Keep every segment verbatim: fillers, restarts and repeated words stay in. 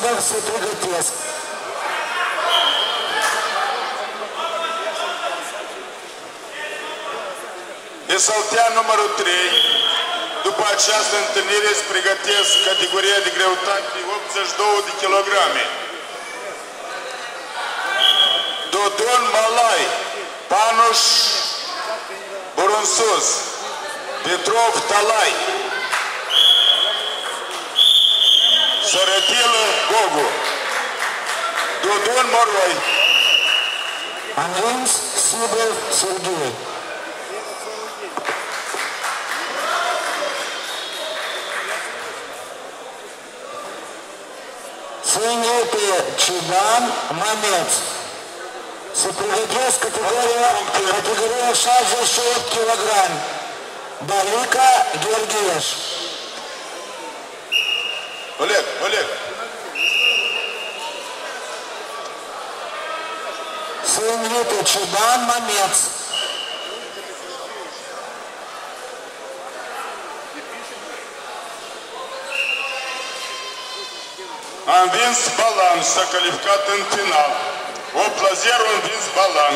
Судов se pregătesc. Esaltean numărul trei. După această întâlnire îți pregătesc categoria de greutate optzeci și doi de kilograme. Dodon Malai, Panuș Burunsuz, Petrov Talai, Sărătilă Gogu, Dodon Moroi. Anvins Sidov Serghei. Синюты Чебан Мамец. Se pregătesc categoria, categoria șaizeci și opt kilograme. Balica Gheorgheș. Oleg, Oleg. Săinvită Ciuban Mameț. A învins Balan, s-a calificat în final. opt la zero a învins Balan.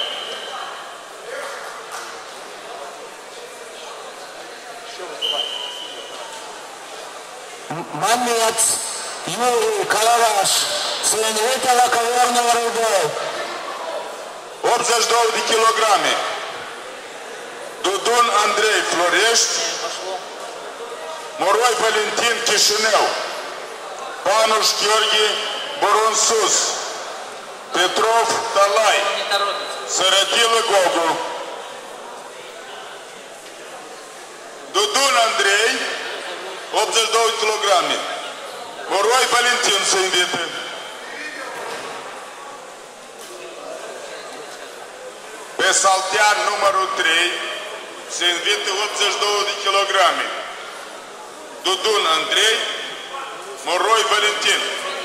Mameț, Iuri, Caloraș, se invită la Cavernul Rădău. optzeci și doi de kilograme. Dudun Andrei, Florești. Moroi Valentin, Chișinău. Panuș Gheorghe, Burunsuz. Petrov Talai, Sărătilă Gogu. Dudun Andrei, optzeci și doi kilograme. Moroi Valentin se invită. Pe saltean numărul trei se invită optzeci și doi de kilograme. Dudun Andrei, Moroi Valentin.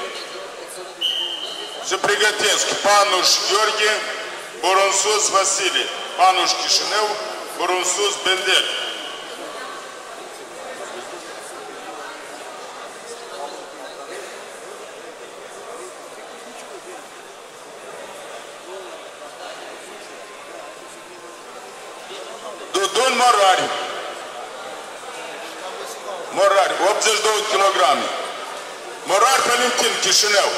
Se pregătesc Panuș Gheorghe, Burunsuz Vasile, Panuș Chișinău, Burunsuz Bendel. Dudun Morari. Morari, optzeci și doi kilograme. Morari Valentin, Chișinău.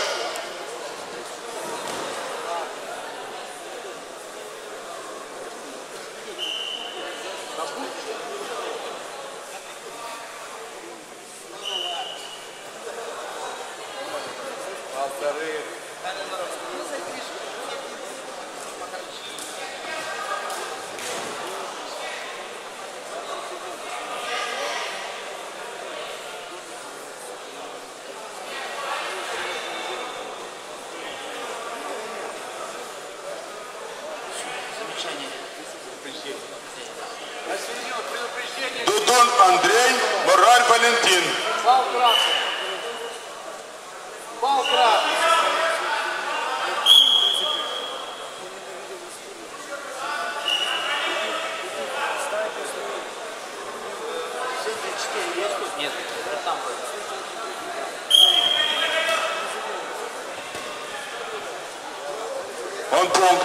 Dudun Andrei, Morari Valentin. Бал красный. Бал красный. Нет, там Он пункт.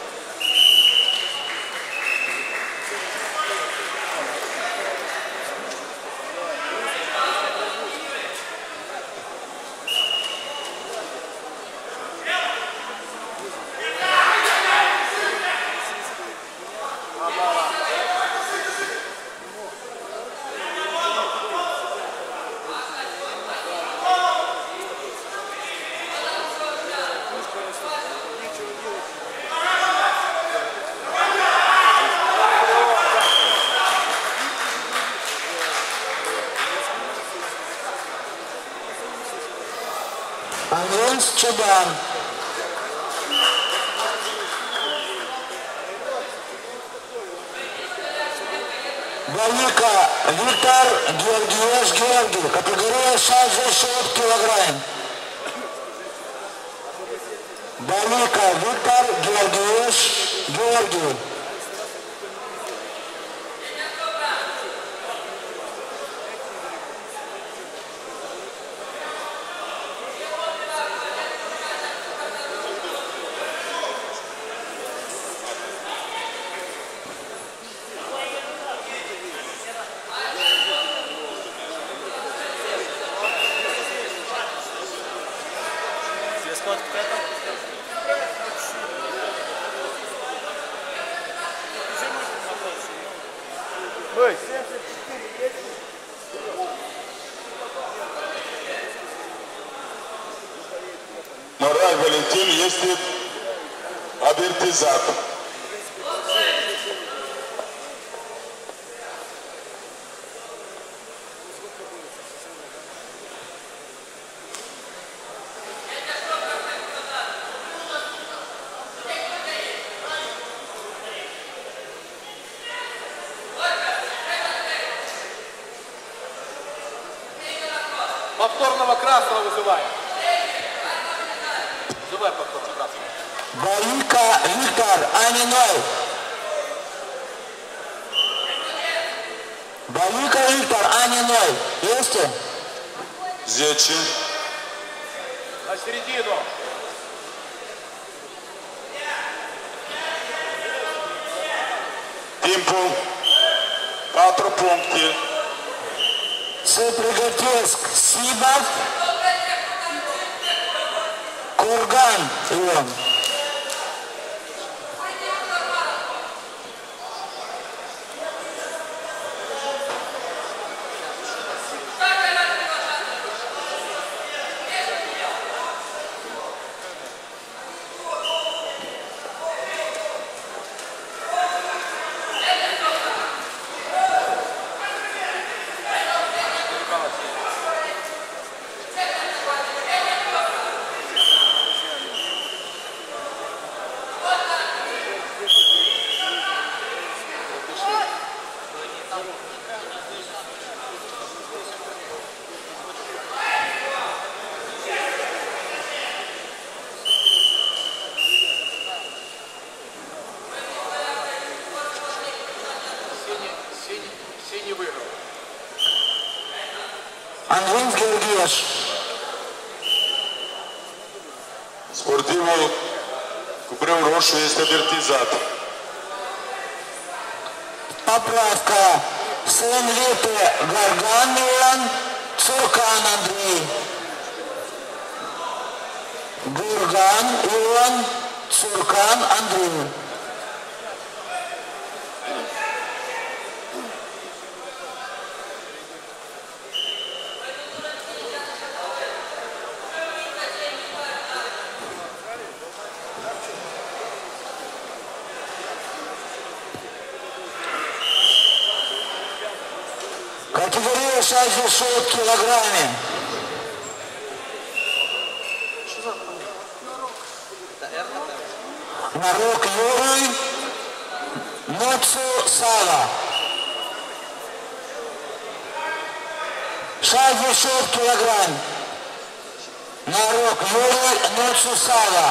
Anvins Ciuban. Balica Victor Gheorgheș Gheorghe, categoria șaizeci și opt kilograme. Balica Victor Gheorgheș Gheorghe. Băi, Morai Valentin este avertizat. повторного красного вызываем. Вызывай повторного красного. Балика Виктор, а не ноль. Балика Виктор, а не ноль. Есть? Зечин. На середину. Тимпл. Patru puncte. Se pregătesc Sibov, Kurgan, Ion. Синий выиграл. Andrins Gheorghiuș. Sportivul cu brâu roșu este avertizat. Поправка. Сын Виты Горган Иоанн, Цуркан Андрей. Горган Иоанн, Цуркан Андрей. Категория шестьдесят шесть килограмме. Нарок Юрий, Ноцу Сава. шестьдесят шесть килограмм. Нарок Юрий, Ноцу Сава.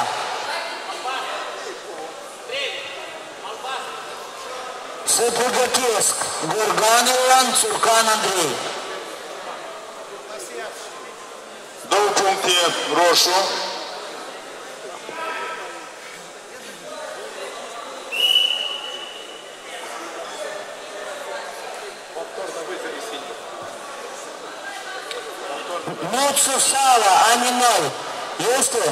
Сепригатеск, Горган Иоанн, Цуркан Андрей. Două puncte roșu. Повторно вызови синий. Ноцу Сава, а не ноль. Есть ли?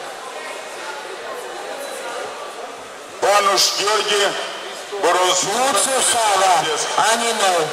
Panuș Gheorghe, Boros. Ноцу Сава, а не ноль.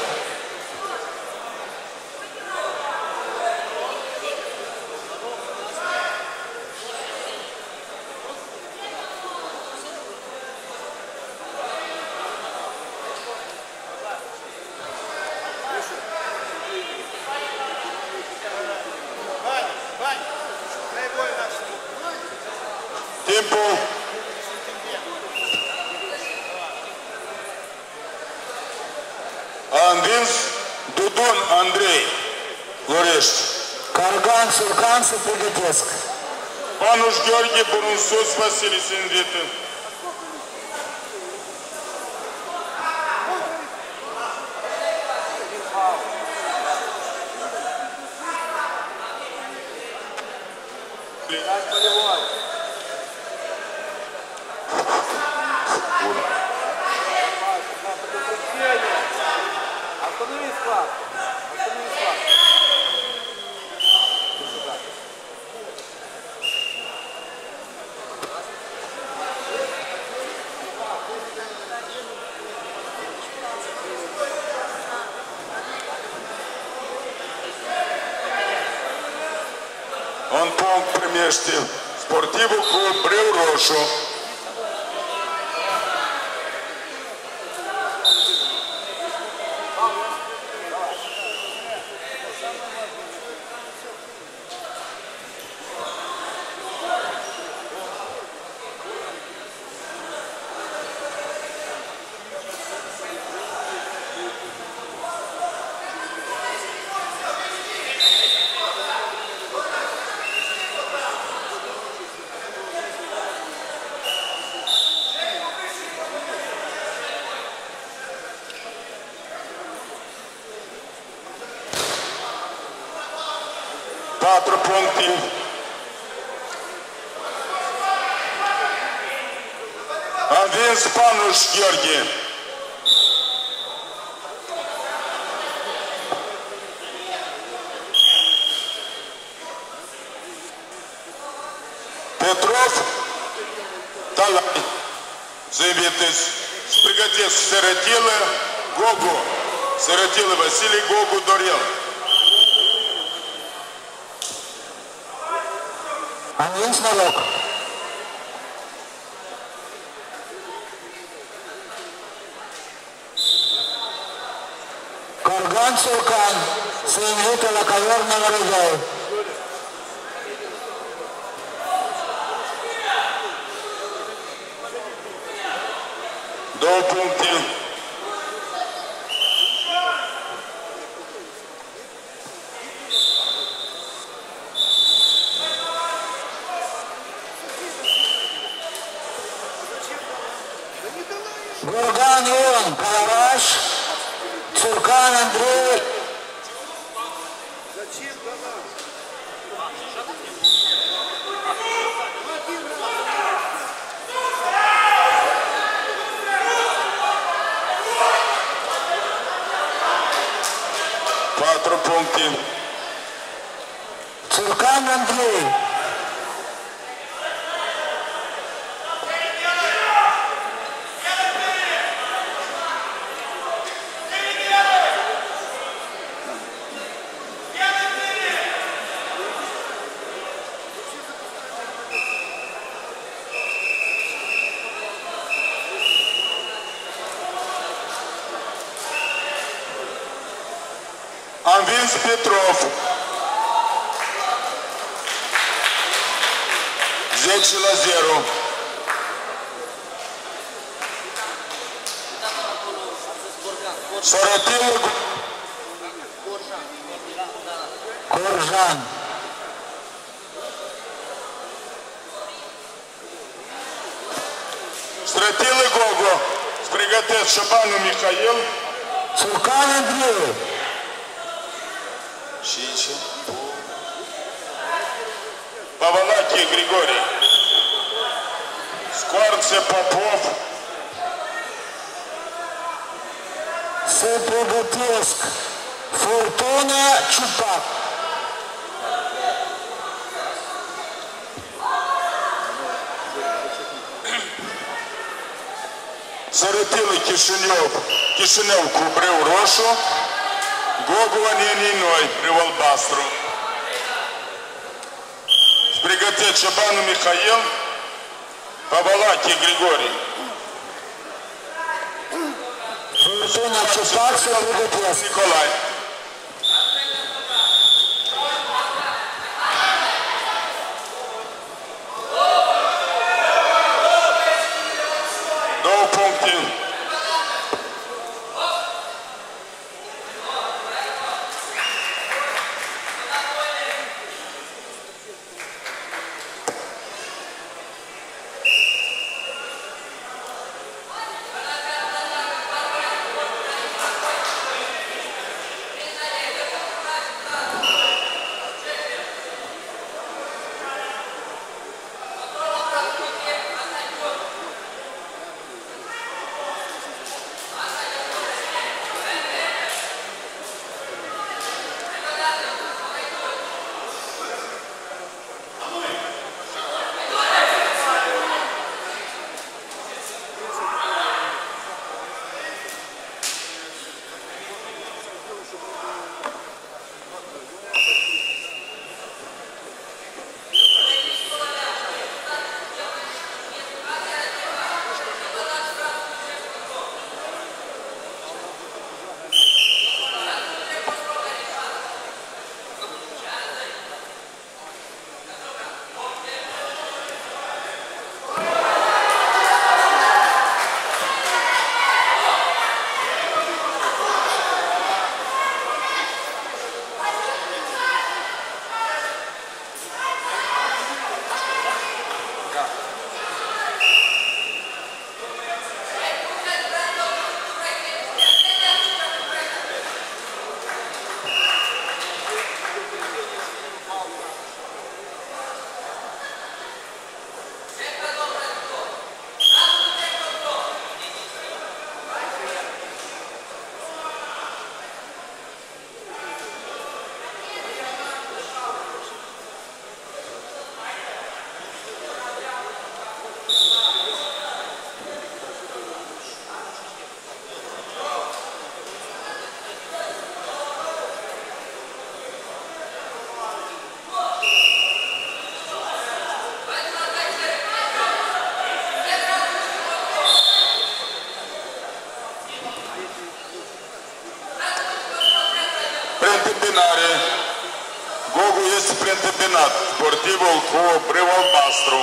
Timpul. A învins Dudon Andrei, Florești. Карган, Цуркан, Сепригатеск. Panuș Gheorghe, Borunsos, Vasile se invită. Мяч болевой. Останови склад. Останови склад. întâlnește sportivul cu brâu roșu. Patru puncte. A învins Panuș Gheorghe. Petrov Talai. Заявитесь. Спригодец Сиротила Гогу. Сиротила Василий Гогу Дорел. Am vins noroc. Corgan Sulcan se invită la calior numărul doi. Două puncte. Gorgan Ion, Calaraș, Țurcan Andrei. Patru puncte. Țurcan Andrei. A învins Petrov. zece la zero. Sărătilă Corjan. Sărătilă Gogo. Spregătesc Șabanu Mihail. Țurcan Andrei. Și ce? Pavalache Grigorий. Scoarțe Popov. Se pregătesc Fortuna Ciupac. Sărătilă Chișinău. Chișinău cu brâu roșu. Gogu Anenii Noi, brâu albastru. Pregătesc Șabanu Mihail. Pavalache Grigorий. Fortuna Ciupac se pregătesc. Nicolae. Două puncte. întâmpinare. Gogu este preîntâmpinat. Sportivul cu brâu albastru.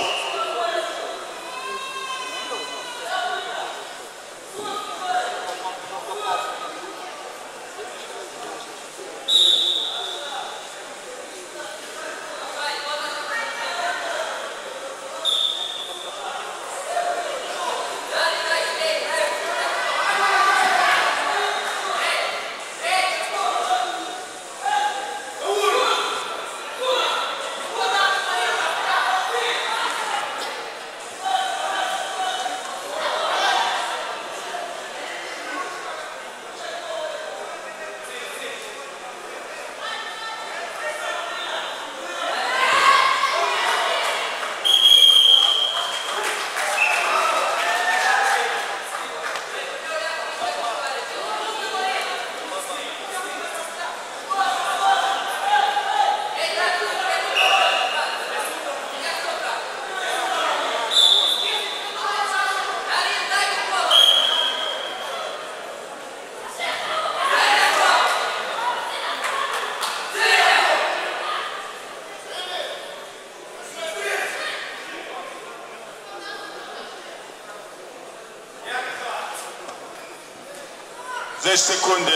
zece secunde.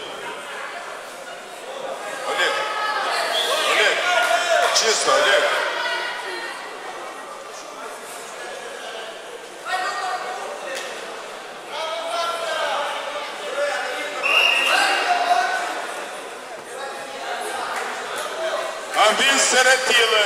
Oleg. Oleg. Чисто, Oleg. Am vins Sărătilă.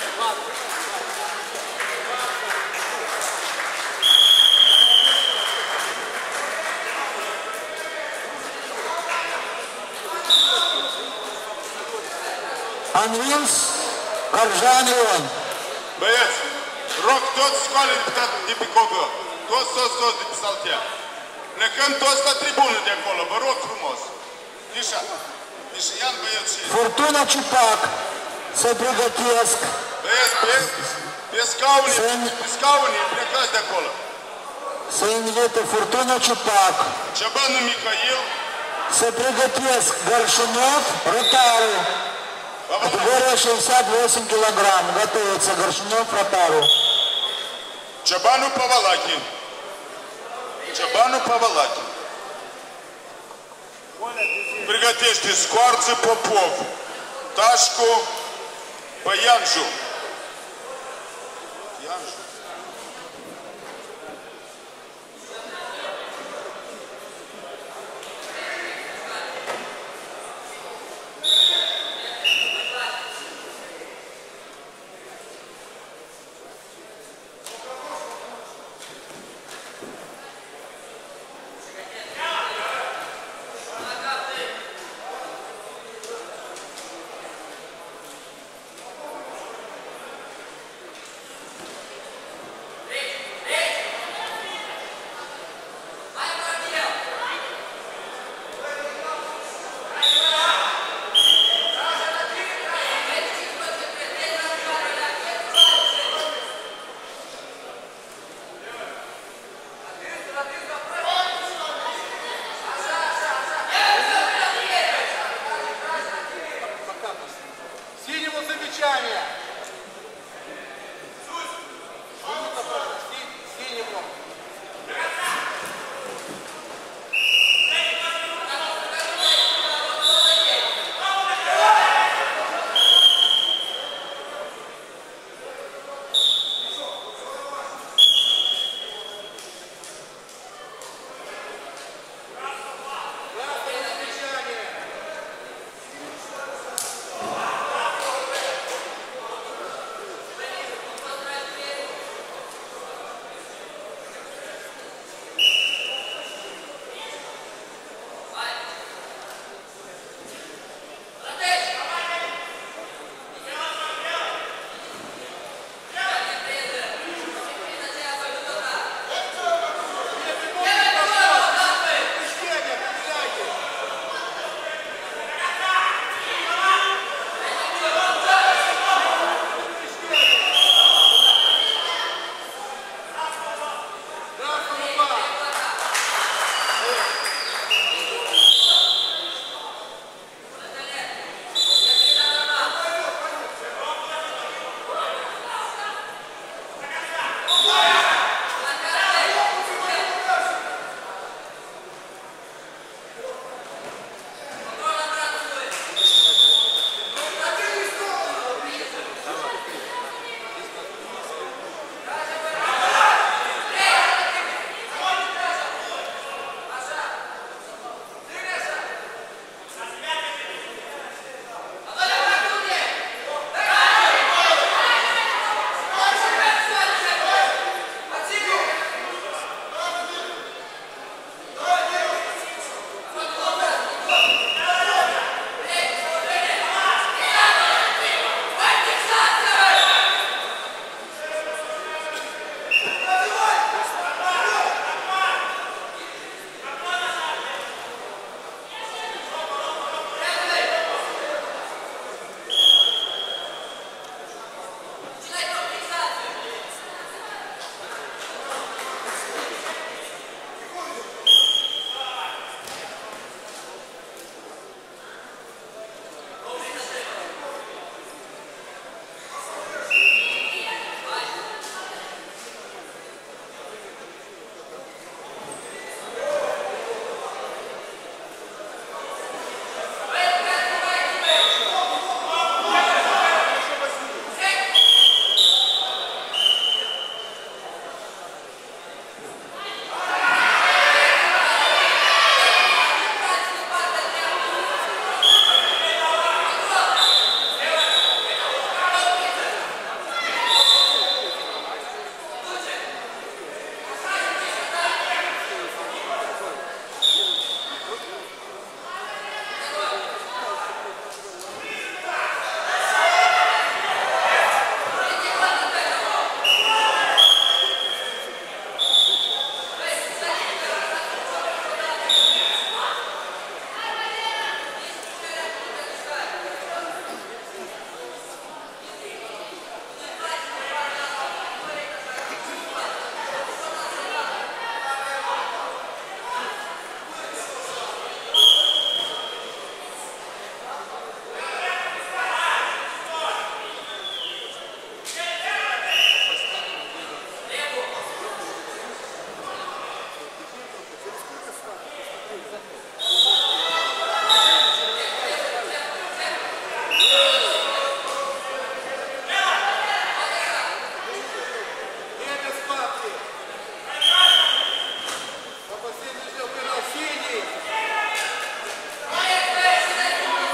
Învins Cărjan Ion. Băieți, rog toți școală de pe copă. Toți, toți, toți de pe saltea. Plecăm toți la tribună de acolo, vă rog frumos. Tișa, tișa, ia-n băieți și... Furtuna Ciupac se pregătesc. Băieți, pe, pe scaune, pe scaune, plecați de acolo. Se invită Furtuna Ciupac. Ceabanu Mihail. Se pregătesc Горшунев, Ротару. Категория шестьдесят восемь килограмм. Готовится Горшунев, Ротару. Ceabanu Pavalachi. Ceabanu Pavalachi. Pregătește Scoarță Popov. Tașcu Păianju. Păianju.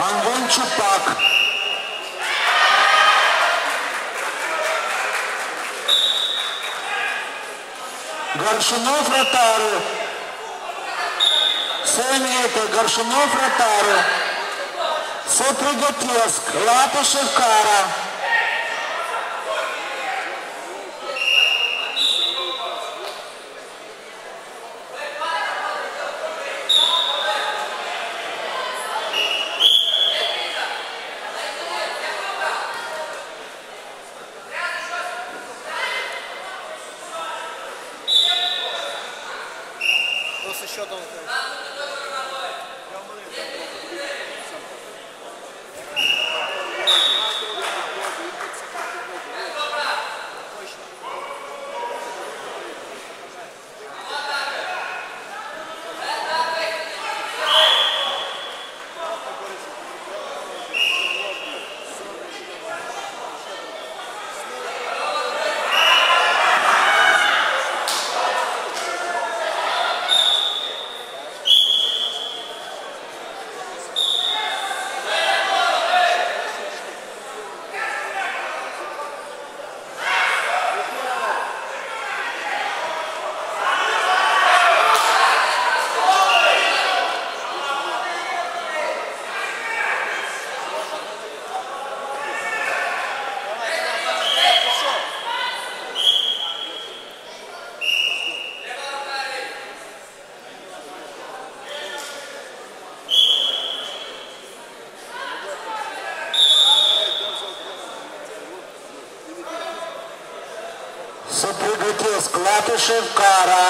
Angon Ciupac. Горшунов Ротару. Семейка Горшунов Ротару. Соприготевск. Латышев Кара. Просто счетом. Соприготевск. Латышев Кара.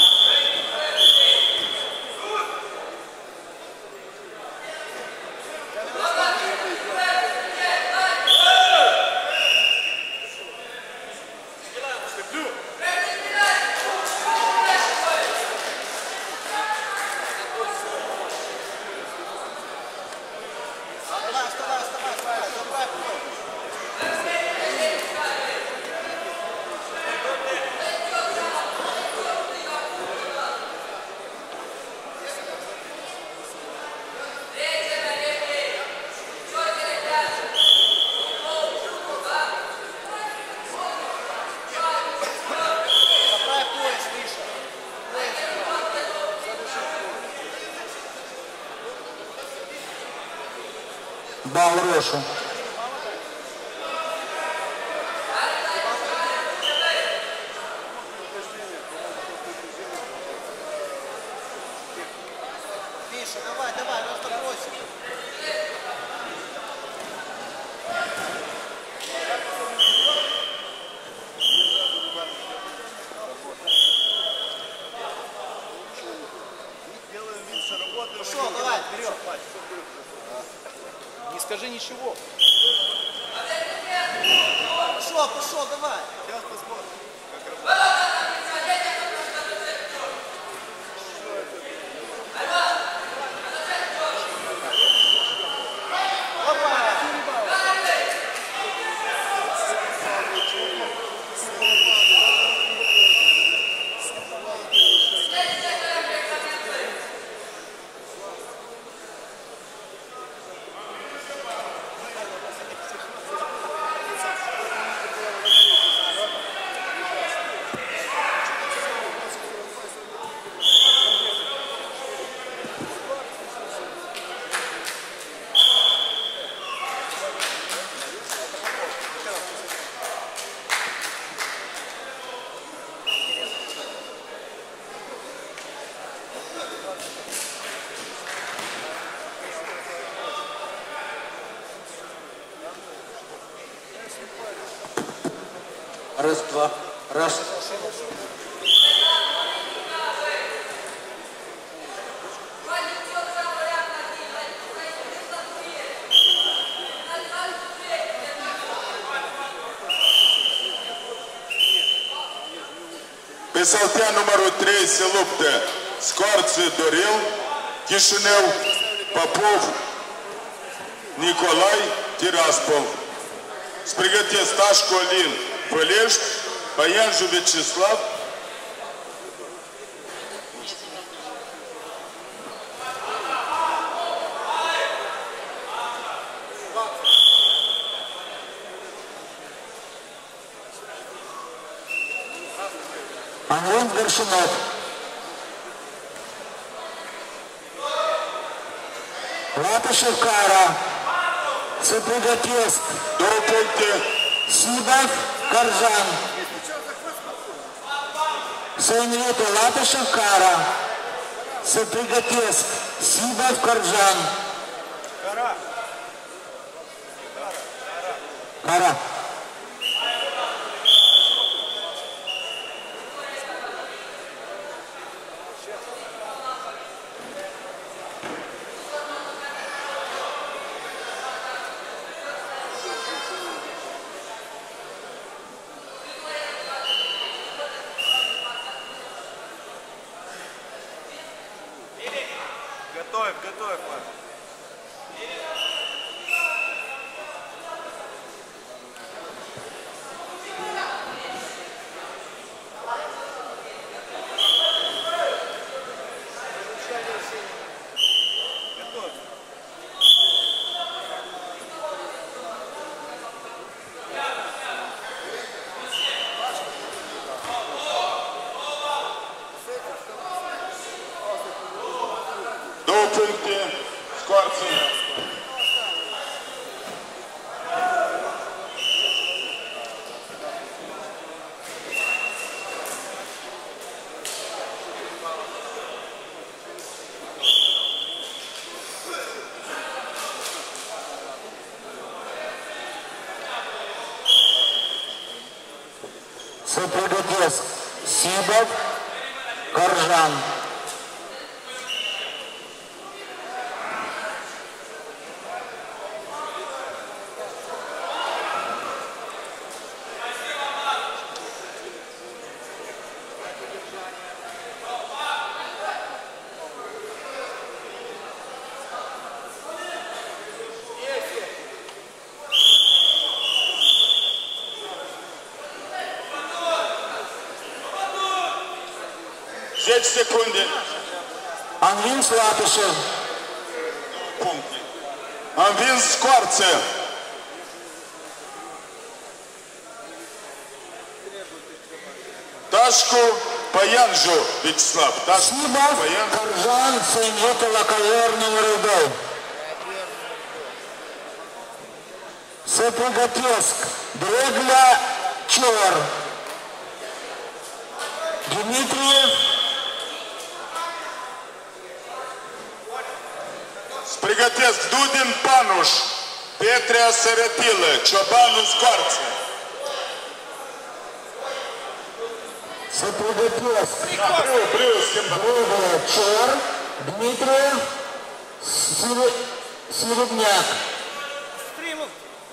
Балрошу. Миша, давай, давай, просто бросим. Пошел, давай, вперед. Не скажи ничего. Пошел, пошел, давай. Сейчас посмотрим. Раз, два, раз. Pe saltea numărul trei se luptă Scorță Dorel, Chișinău, Popov, Nicolae Tiraspol. Spregătesc Tașcu Alin, Vălești, Băianju Vecislav, Андрей Горшунов. Латышев Кара. Соприготест. Două puncte. Сибов Коржан. Соинвето Латышев Кара. Соприготест. Сибов Коржан. Кара. Кара. Готовь, готовь, Паш. Готовь. Două puncte. Scoarță. Соприготест. Сибов Коржан. zece secunde. Am învins Lătășev. Puncte. Am învins Scoarță. Tașcu Păianju Vячеслав. Tașcu Сибов Păianju. Коржан. Соинвето Лаковер номер два. Соприготест. Дрегля Чор. Дмитриев. Pregătesc Dudin Panuș, Petrea Sărătilă, Ciobanu Scoarță. Соприготест. Brâu, brâu, schimbă. Дрегля Чор. Дмитриев. Сире- Серебняк. Стримов.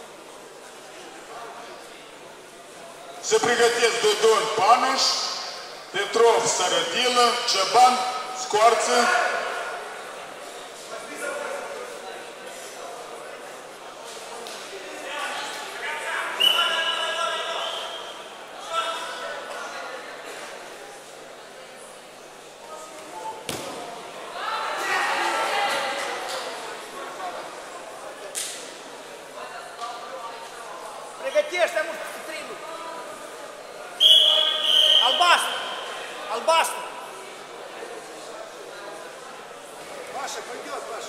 Se pregătesc Dudin Panuș, Petrov Sărătilă, Cioban Scoarță. Приготовься, может, стрельнуть. Албастр. Албастр. Паша, пойдет, Паша.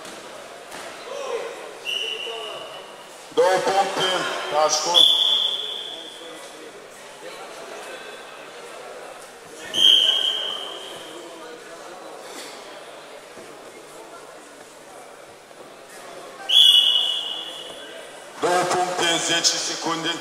Două puncte, Tașcu. Două puncte, zece secunde.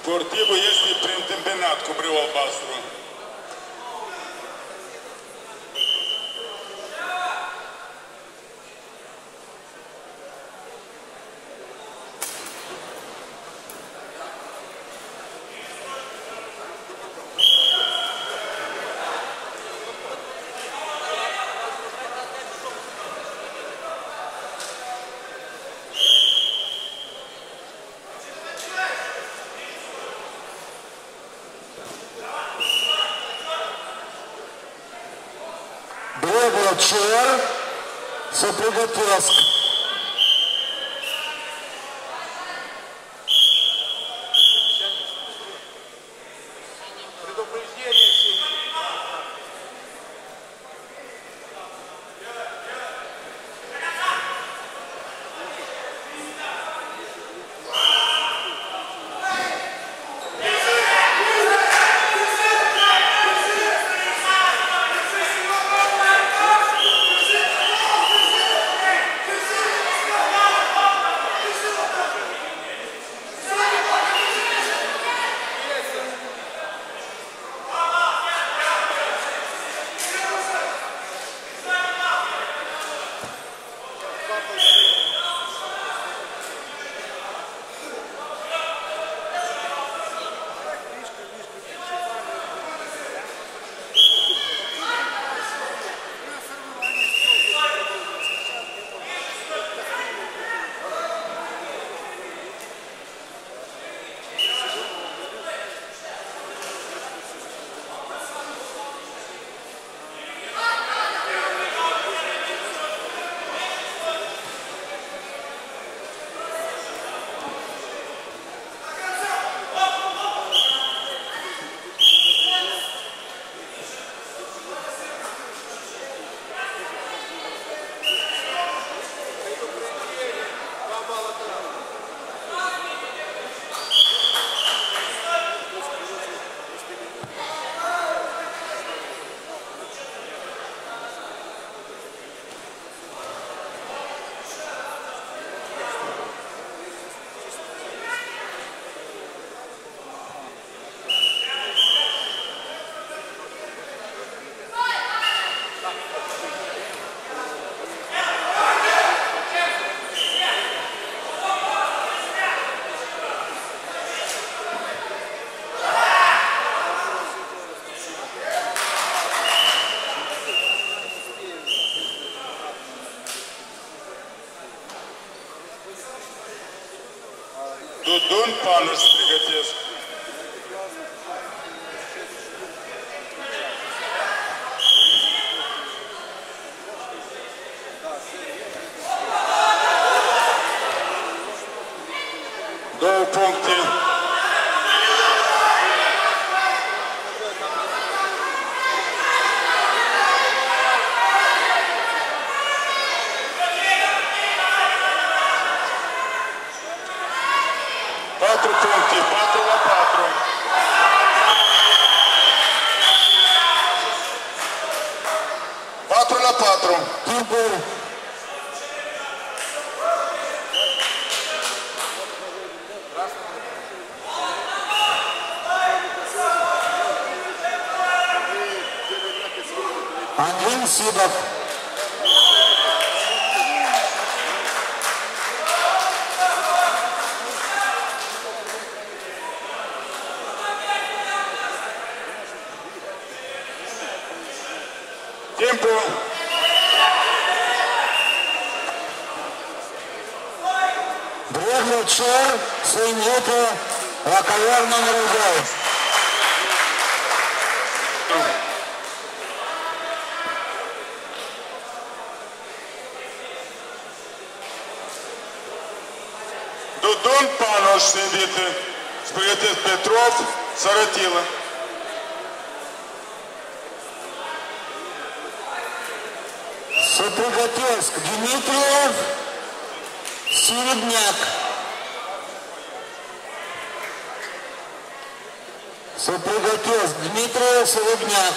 Sportivul este preîntâmpinat cu brâu albastru. Cer să pregătesc. Dudun Panuș se pregătesc. Două puncte. Patru puncte, patru la patru. Patru la patru. Timpul. Andrin Sidov. Timpul. Древний чер свиньите la ковер номер девять. Dudun Panuș se invită. Se pregătesc Petrov, Sărătilă. Să pregătesc Dimitriev, Середняк. Să pregătesc Dimitriev, Середняк.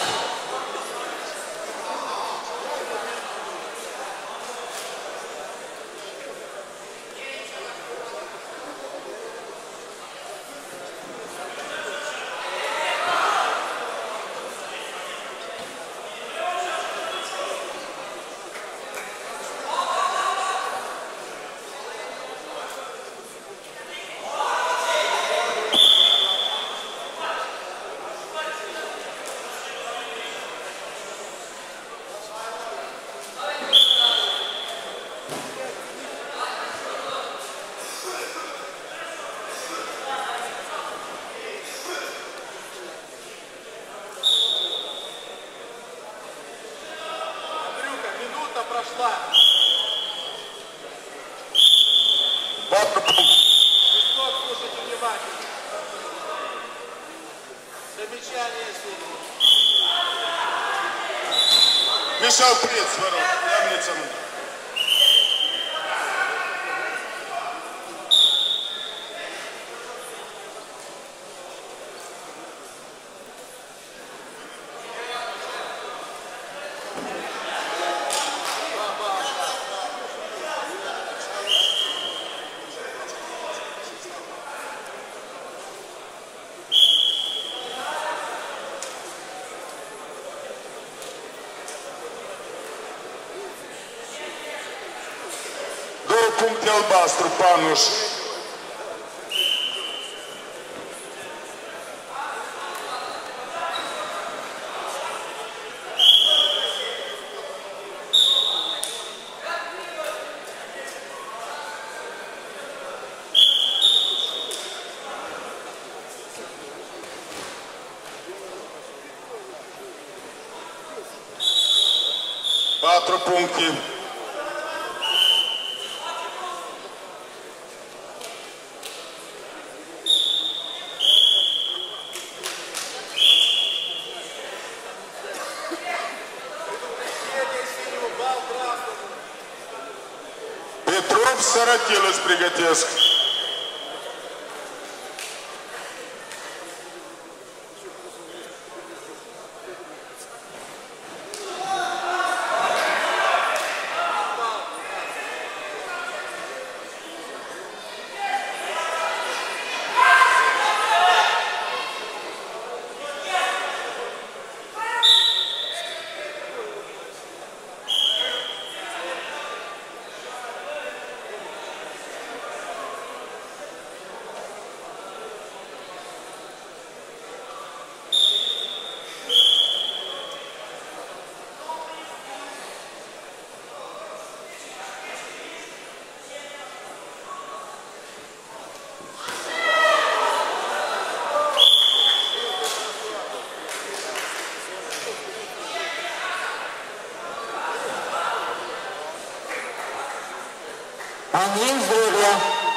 Пошла. Patru puncte. Стоп, слушайте внимательно. Замечание судьи. Mișa, opriți, vă rog. Rămâneți amândoi. Două puncte albastru, Panuș. Patru puncte. Petrov, Săratil îți pregătesc. Анин Зрегля.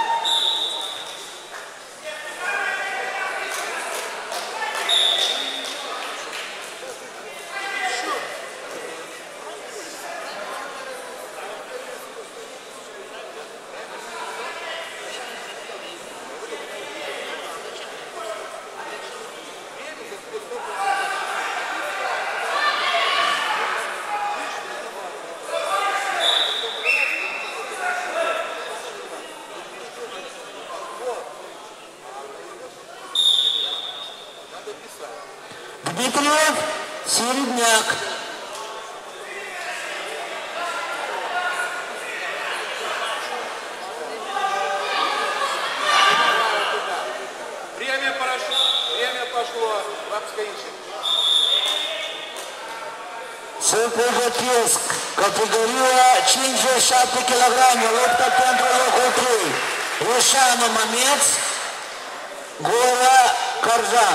Дмитриев, Середняк. Время пошло. Время пошло. Бабскаинчик. Sârpăgătesc, categoria cincizeci și șapte kilograme, luptă pentru locul trei. Rușanu Mameț, Gora Carzan.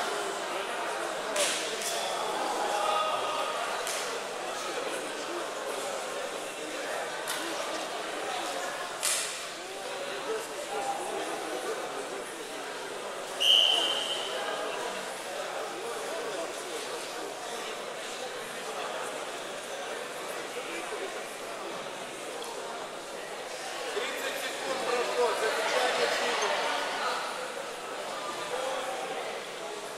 тридцать секунд прошло. Замечание судьи.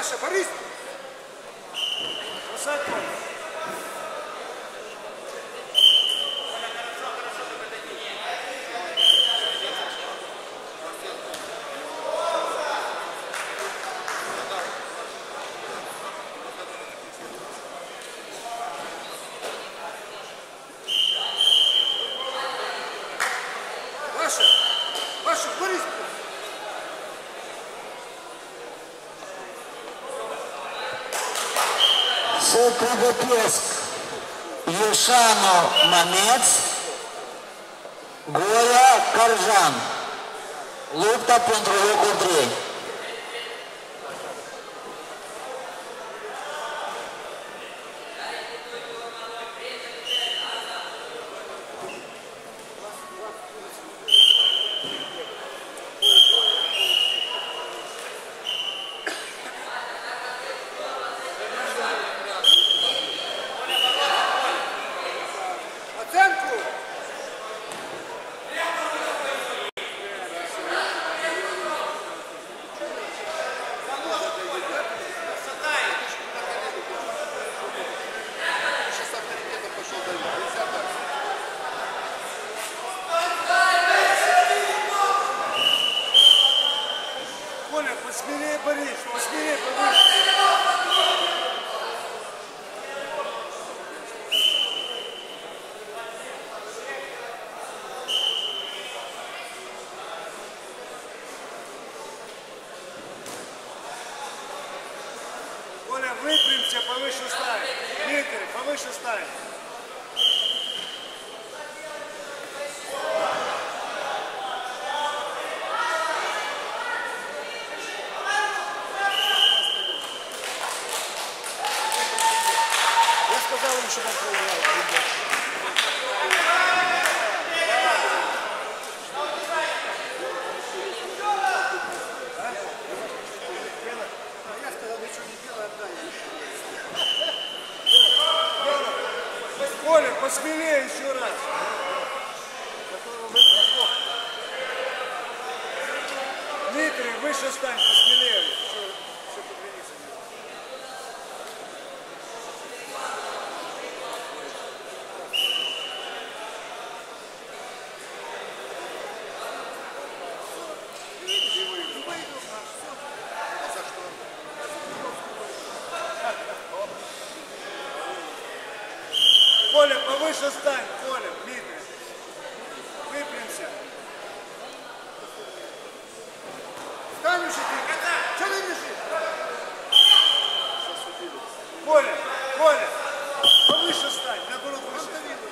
Паша, Борис! Бросай, Коля. Паша! Паша, Борис! Săcrăgătesc Ieșanu Mameț, Goia Carjan. Lupta pentru locul trei. Оценку! Коля, посмелее, Борис, посмелее, Борис. Коля, выпрямься, повыше ставь. Дмитрий, повыше ставь. Я сказал ему, чтобы он проиграл. Я сказал, ничего не делай, отдай. Коля, посмелее еще раз. Дмитрий, выше стань, посмелее. Все, все подвинись. Коля, повыше стань, Коля, Дмитрий. Выпрямся. Встань уже ты. Что ты лежишь? Коля, Коля, повыше стань, наоборот выше.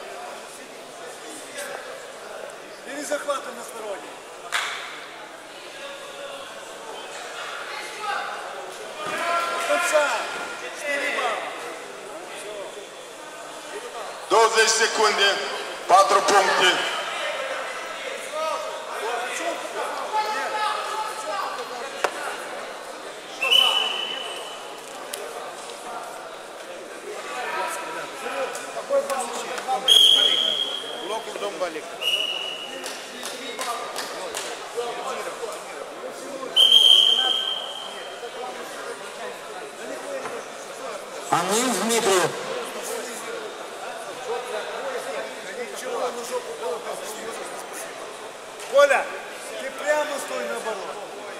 Или захваты на стороне. До конца. четыре балла. douăzeci secunde, patru puncte. Locul domn Balic. Amin Dmitriu. Коля, ты прямо стой наоборот.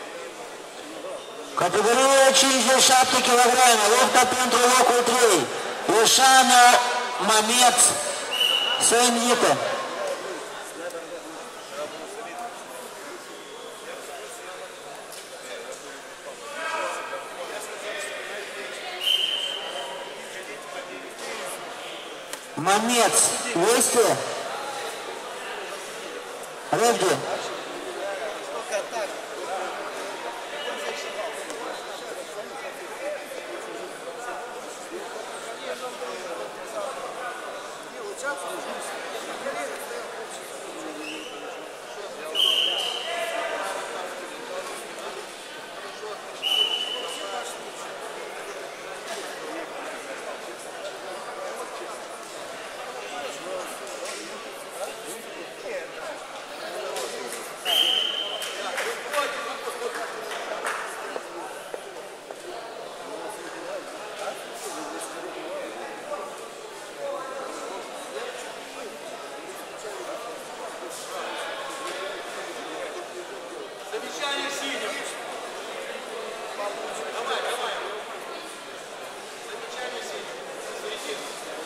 Categoria cincizeci și șapte kilograme, lupta pentru locul trei. Ieșanu Mameț se invită. Mameț, este? Reghe. Замечание синим. Давай, давай. Замечание синим. Середина.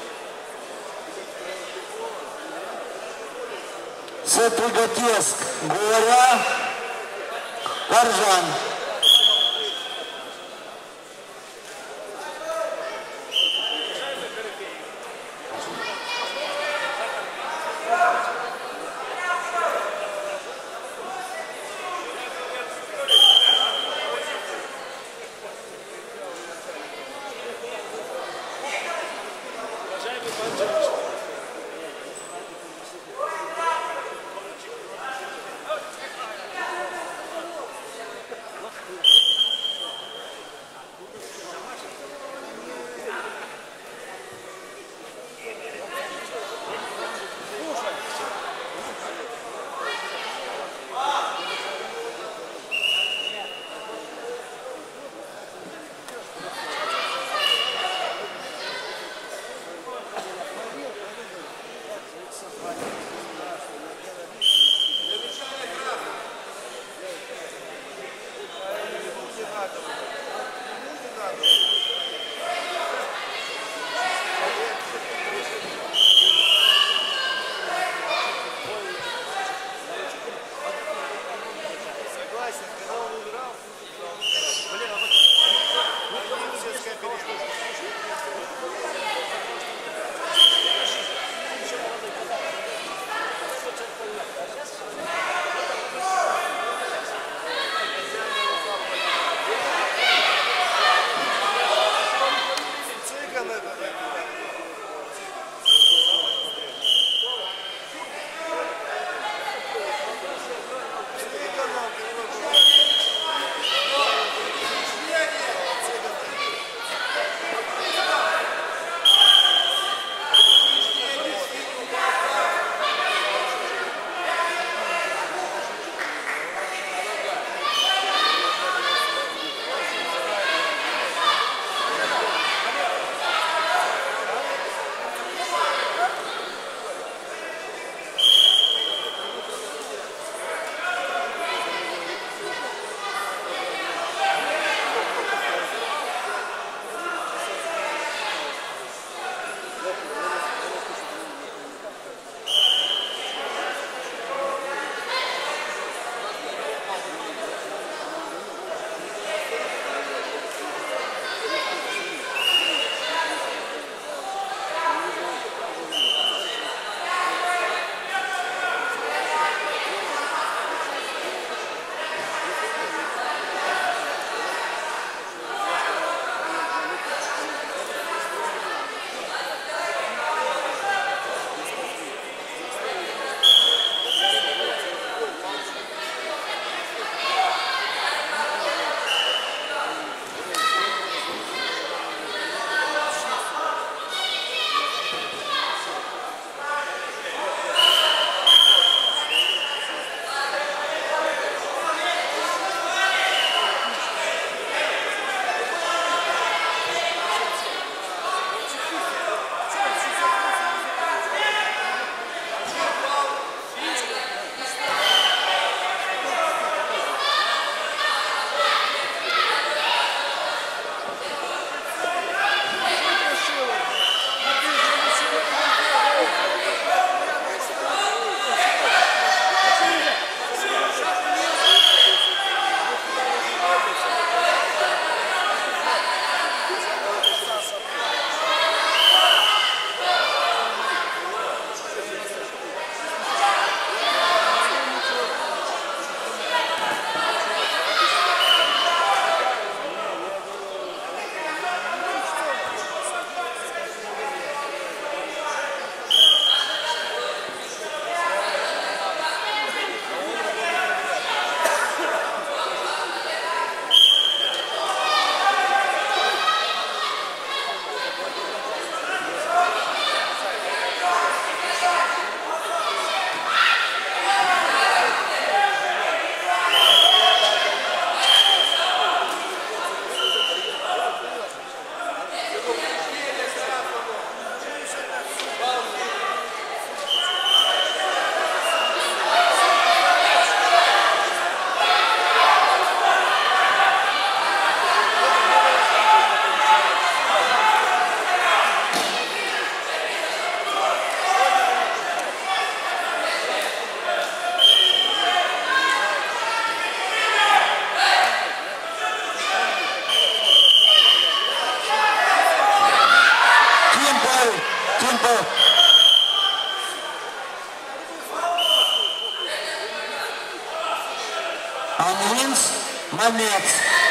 Сыприготеск, Горя, Коржан. Анвинс Мамец.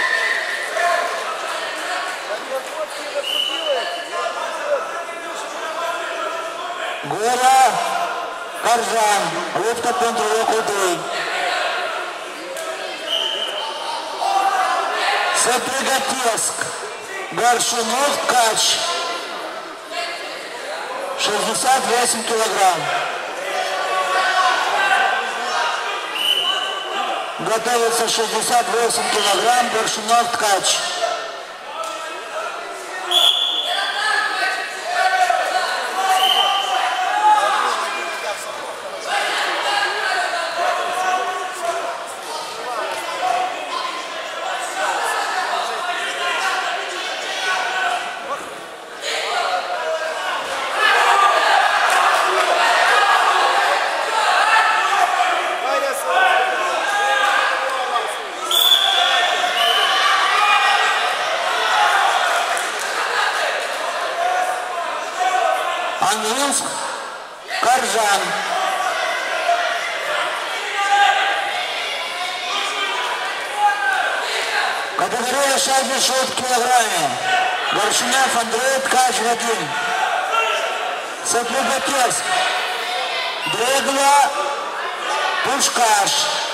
Gura Carjan, luptă pentru locul doi. Se pregătesc Горшунов Ткач, шестьдесят восемь килограмм. Готовится шестьдесят восемь килограмм Горшунов Ткач. Анвинск Каржан. Категория шестьдесят шесть килограмм. Горшунов Андрей, Ткач Вадим. Сатлюбатеск. Дрегла Пушкаш.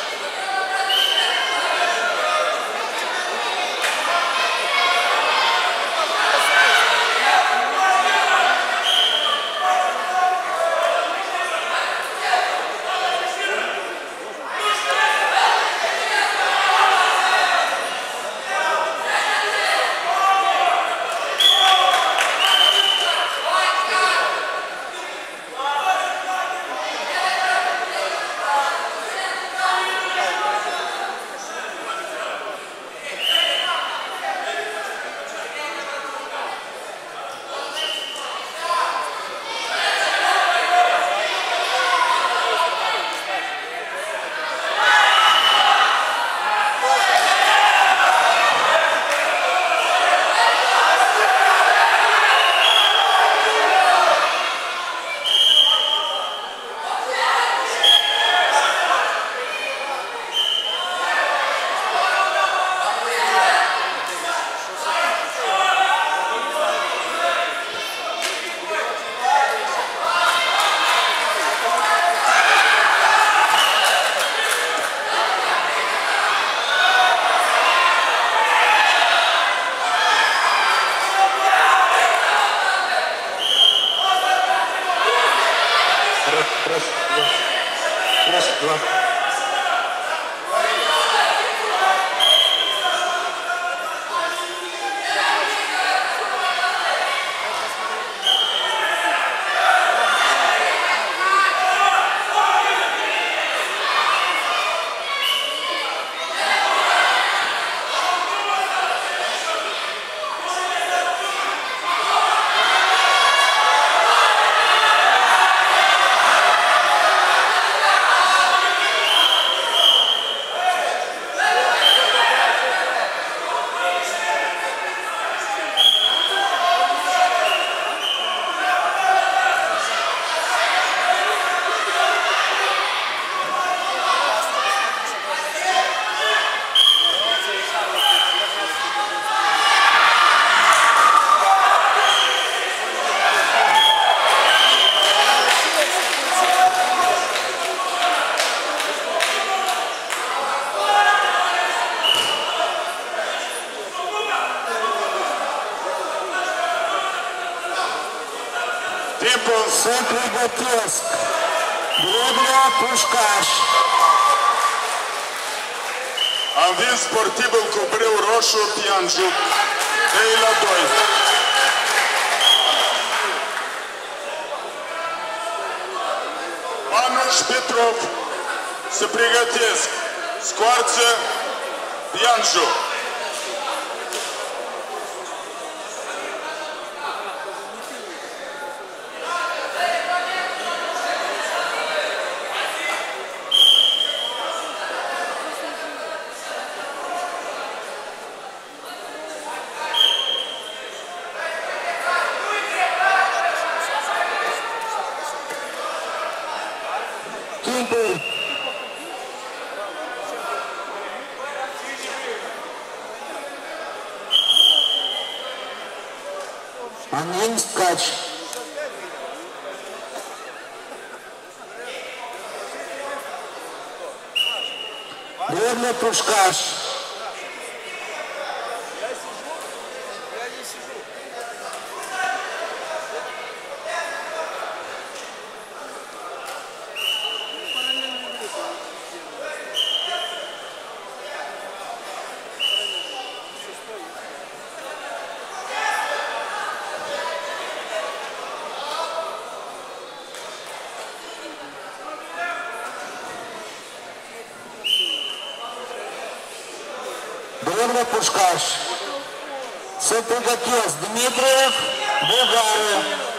Сатлюбатеск. Дрегла Пушкаш. Anvins sportivul cu brâu roșu Pianju, trei la doi. Anuș Petrov se pregătesc. Scoarță Pianju. Анин Ткач. Древля Пушкаш. Древля Пушкаш. Сапригатес Дмитриев, Булгары.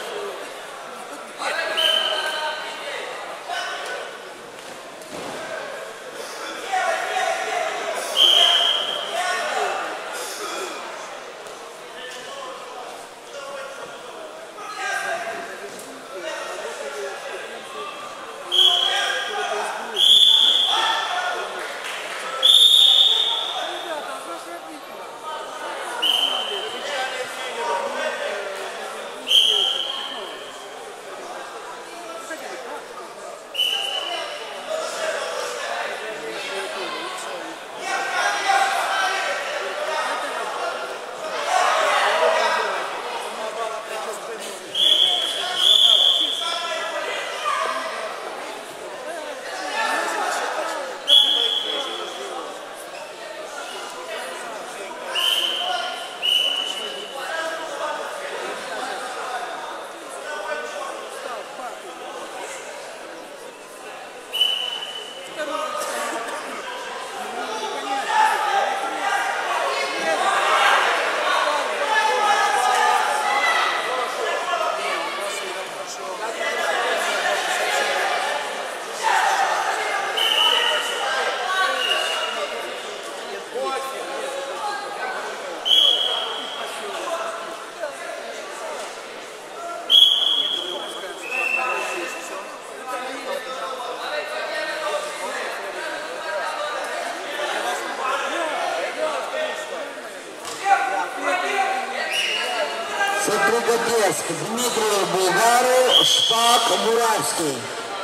Сапригатеск Дмитриев, Булгары, Шпак, Муравский.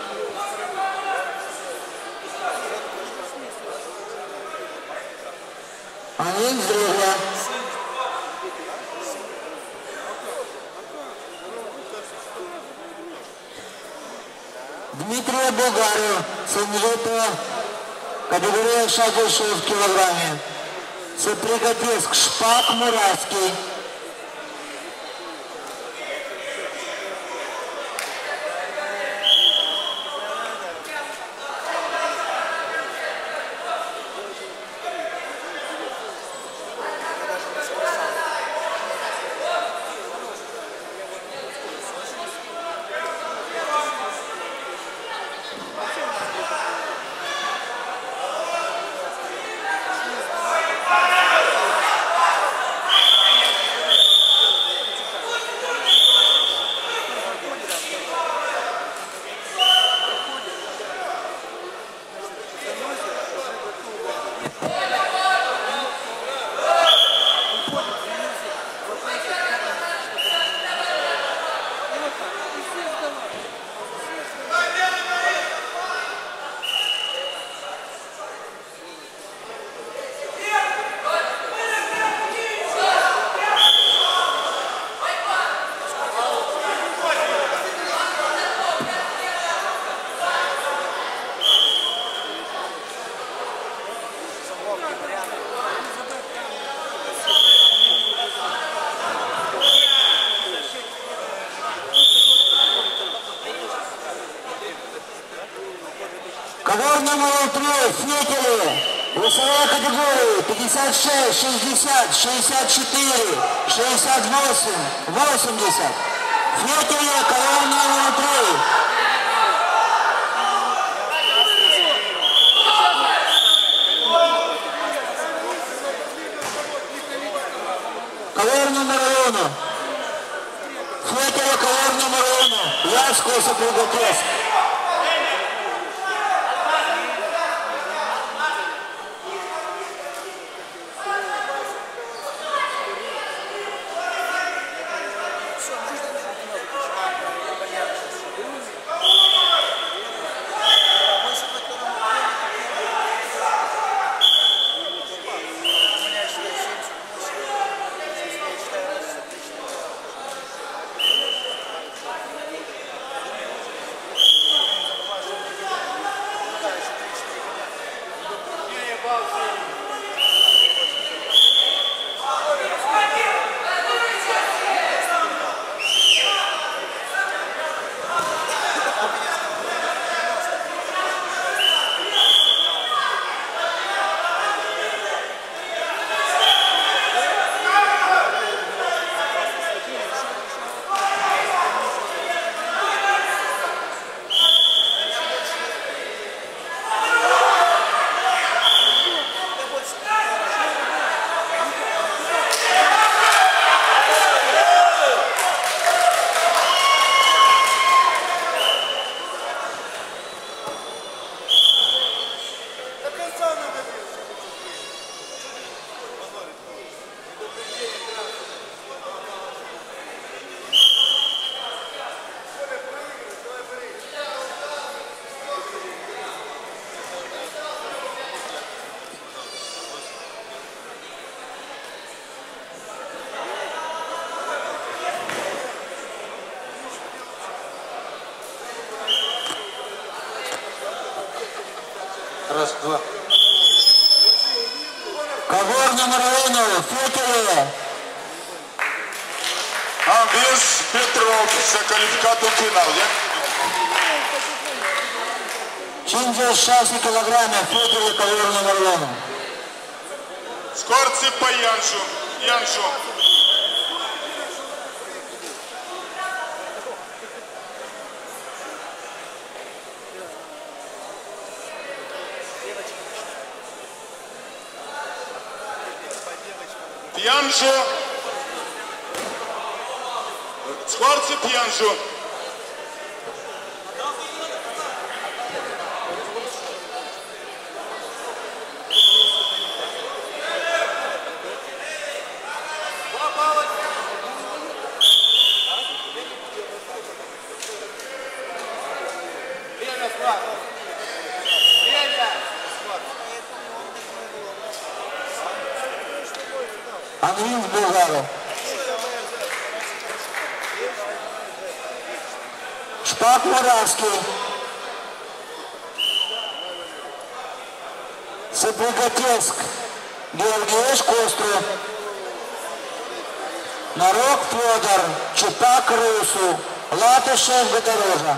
Анин Древля. Дмитрия Булгары, Санжета, категория шестьдесят шесть килограмме. Сапригатеск Шпак, Муравский. Ковер номер три, Фетели, весовая категория пятьдесят шесть, шестьдесят, шестьдесят четыре, шестьдесят восемь, восемьдесят. Фетели, ковер номер три. Ковер номер один. Фетели, ковер номер один. Яско, Сапригатеск. Все, Раз, два. Ковор номер один, Фетеле. Анвес Петров за квалификацию в финал. Чинджи шесть килограммов, Фетеле, ковор номер один. Скорцы по Яншу. Яншу. Пьянжу. Скорцы Пьянжу. Анвин Булгаров. Шпак Моравский. Сыпугатеск. Георгиевич Костров. Нарок Федор. Чупак Русу. Латышев Гадорожа.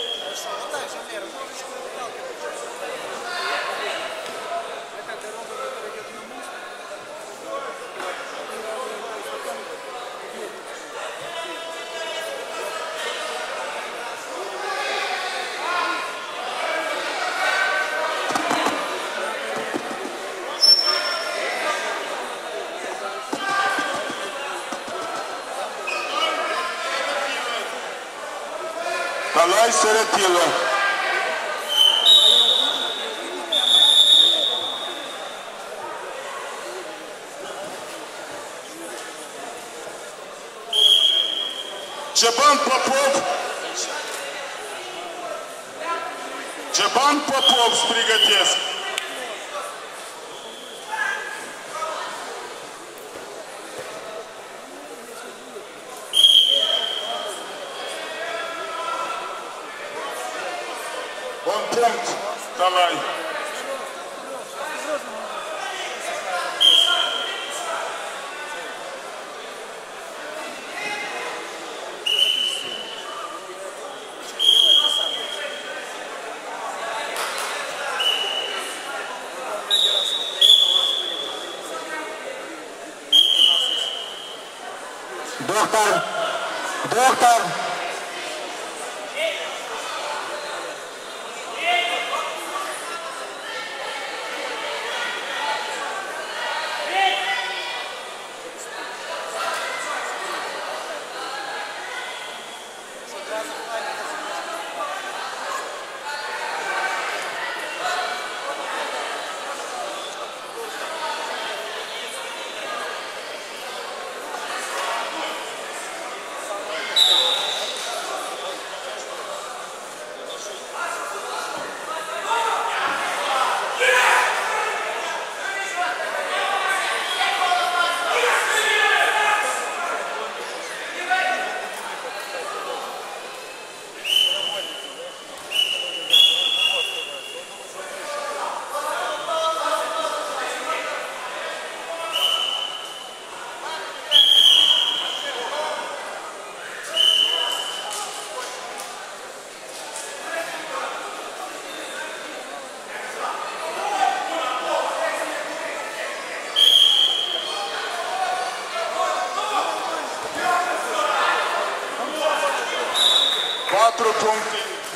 Это дорога. se retiră. Ceban Popov. Ceban Popov se pregătesc. Un punct, Talai. Doctor, doctor. Patru puncte.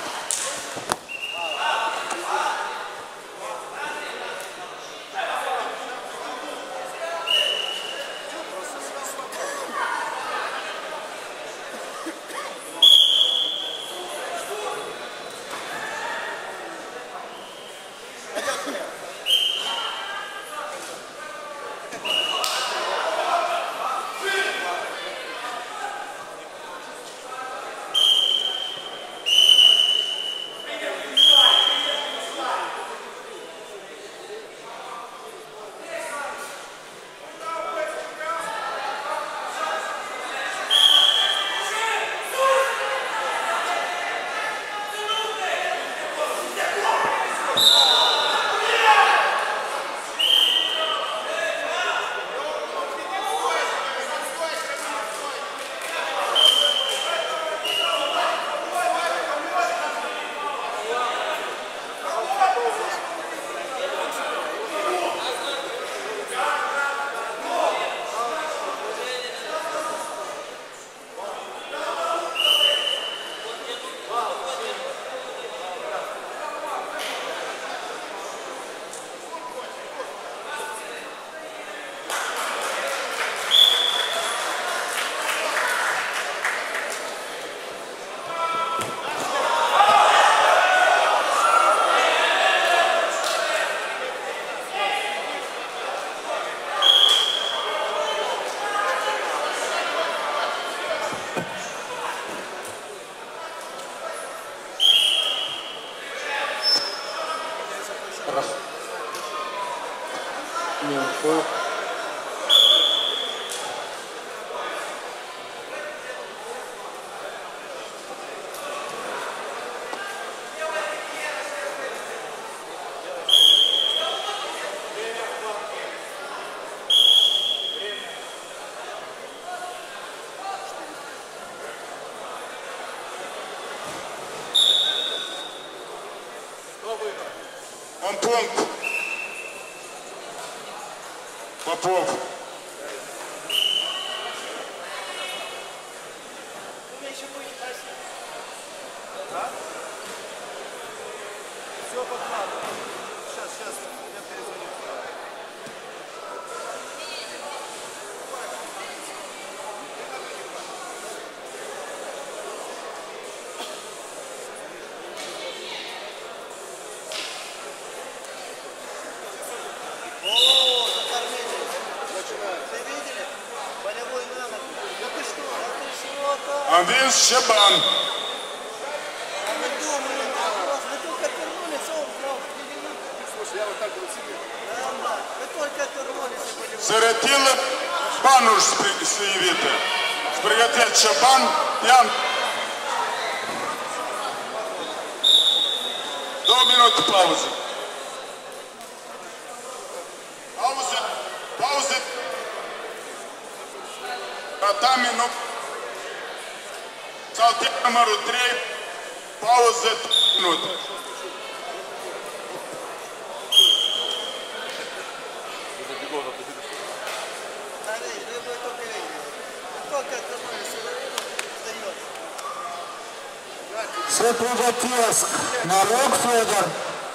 Un punct. Popov. Все подкладывай. Сейчас, сейчас, я перезвоню. învins Șeban. Se retilă Panuș se invită. Se pregătește Șeban, Ian. Două minute pauză. Pauză, pauză. Tatami nu. Saltea numărul trei, pauză trei minute. Se pregătesc Noroc Fedor.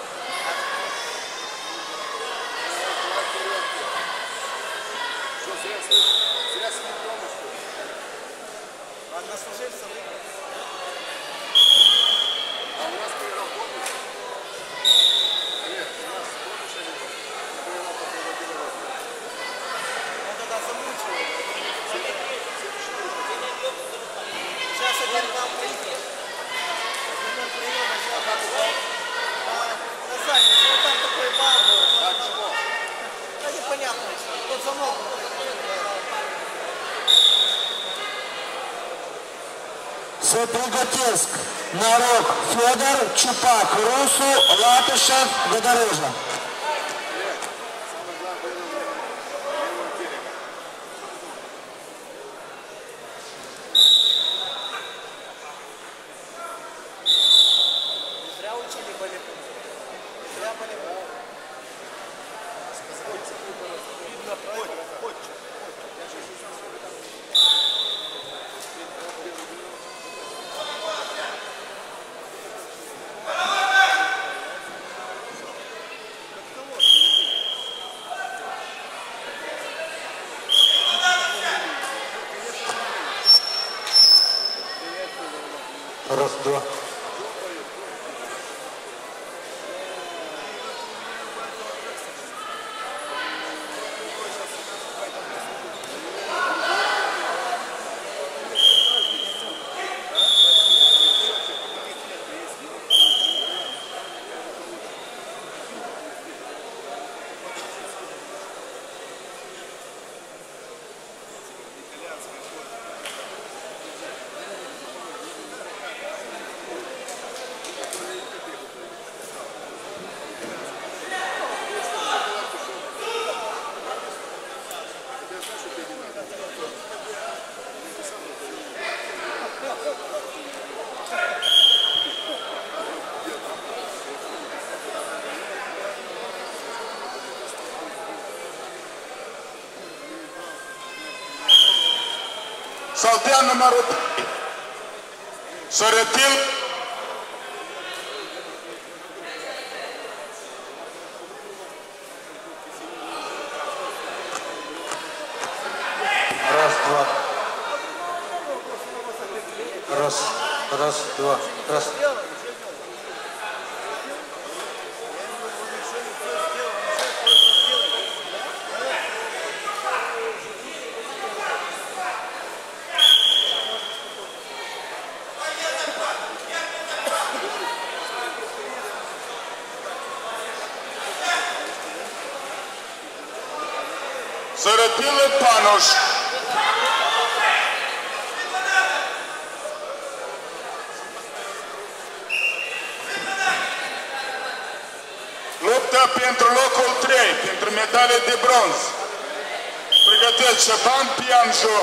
Se pregătesc Noroc Fedor, Ciupac, Rusu, Latышев, Gădăreja. Раз, два. Saltea numărul trei. Sărătil. Раз, два. Раз, раз, два. Раз. Sărătilă Panuș. Luptă pentru locul trei, pentru medale de bronz. Pregătesc Șeban, Pianju.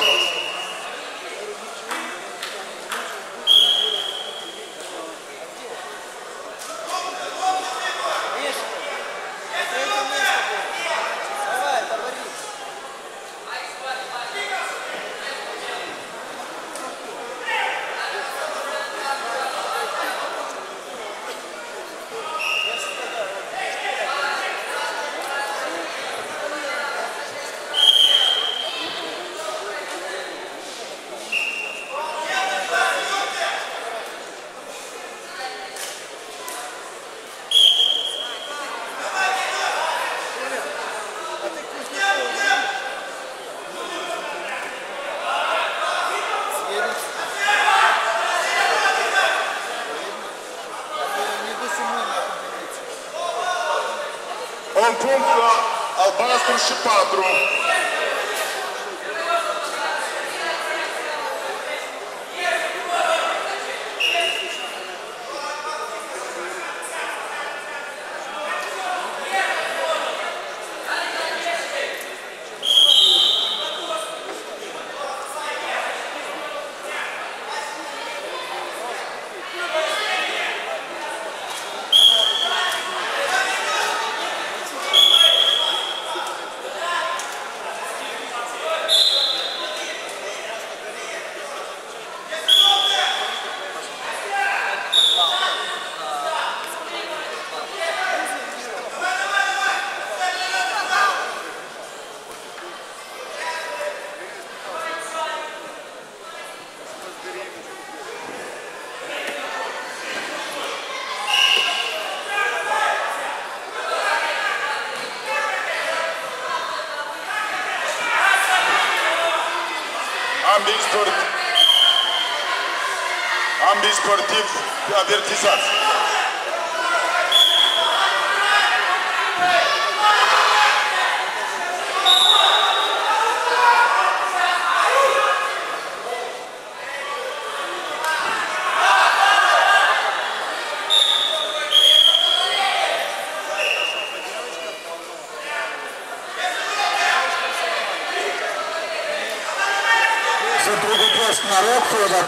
și patru. Ambii sportivi, ambii sportivi avertizați. Se pregătesc noroc, Fodor.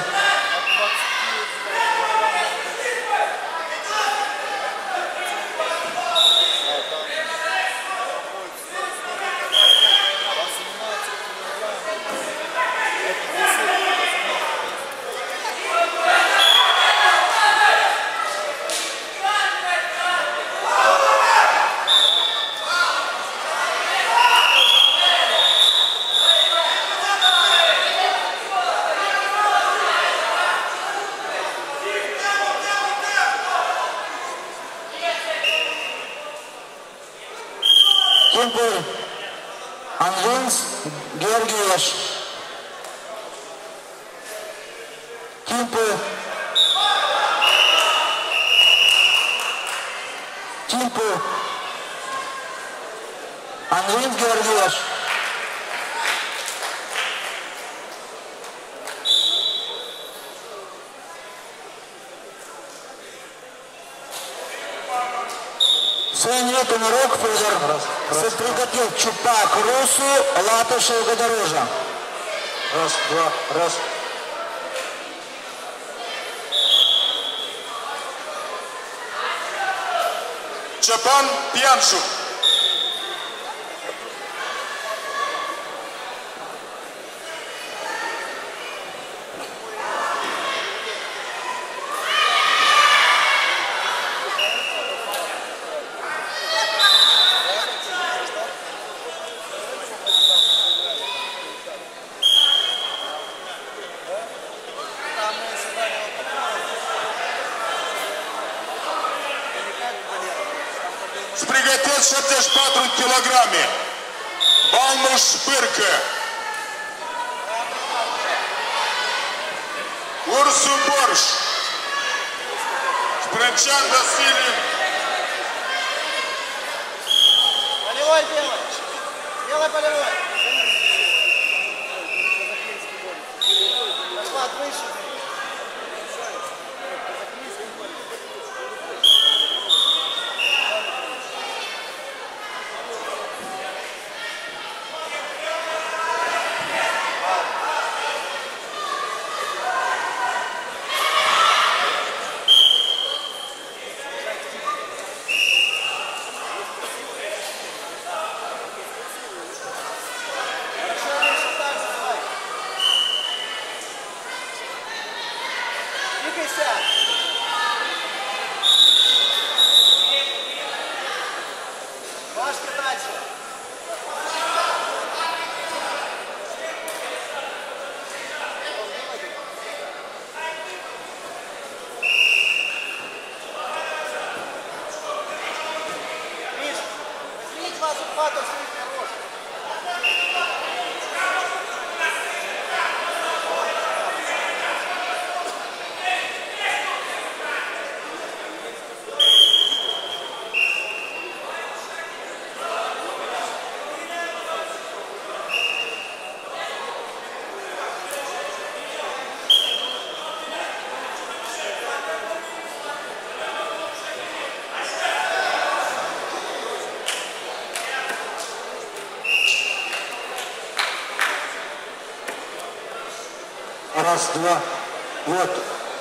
Timpul Andrins Gheorghiuș. Timpul Timpul Andrins Gheorghiuș. Să-i noroc, Fodor, să pregătim Ciupac, Rusu, Lată și Gădăruja. Раз, два, раз. Cepan Pianșu. Pregătesc șaptezeci și patru kilograme. Balmuș Bârcă. Ursu Borș. Sprâncean Vasile. Полевой делай. Делай полевой. Захват выше. Раз, два. Вот.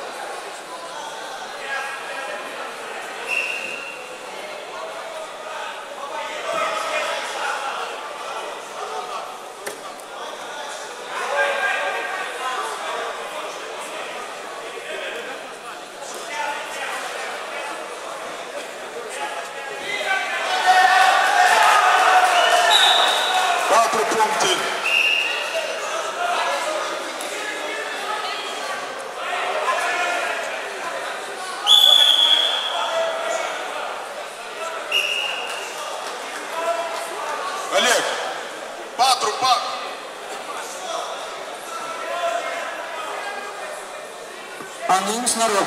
Patru puncte. Олег, patru, patru. Анин Снарок.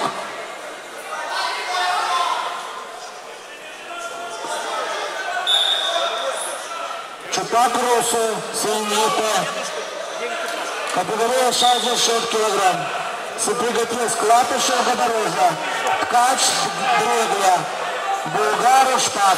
Чупак Росу, Синьите. Категория шестьдесят шесть килограмм. Соприготовился Клапышев Годорожа. Ткач Дрегля. Булгару Шпак.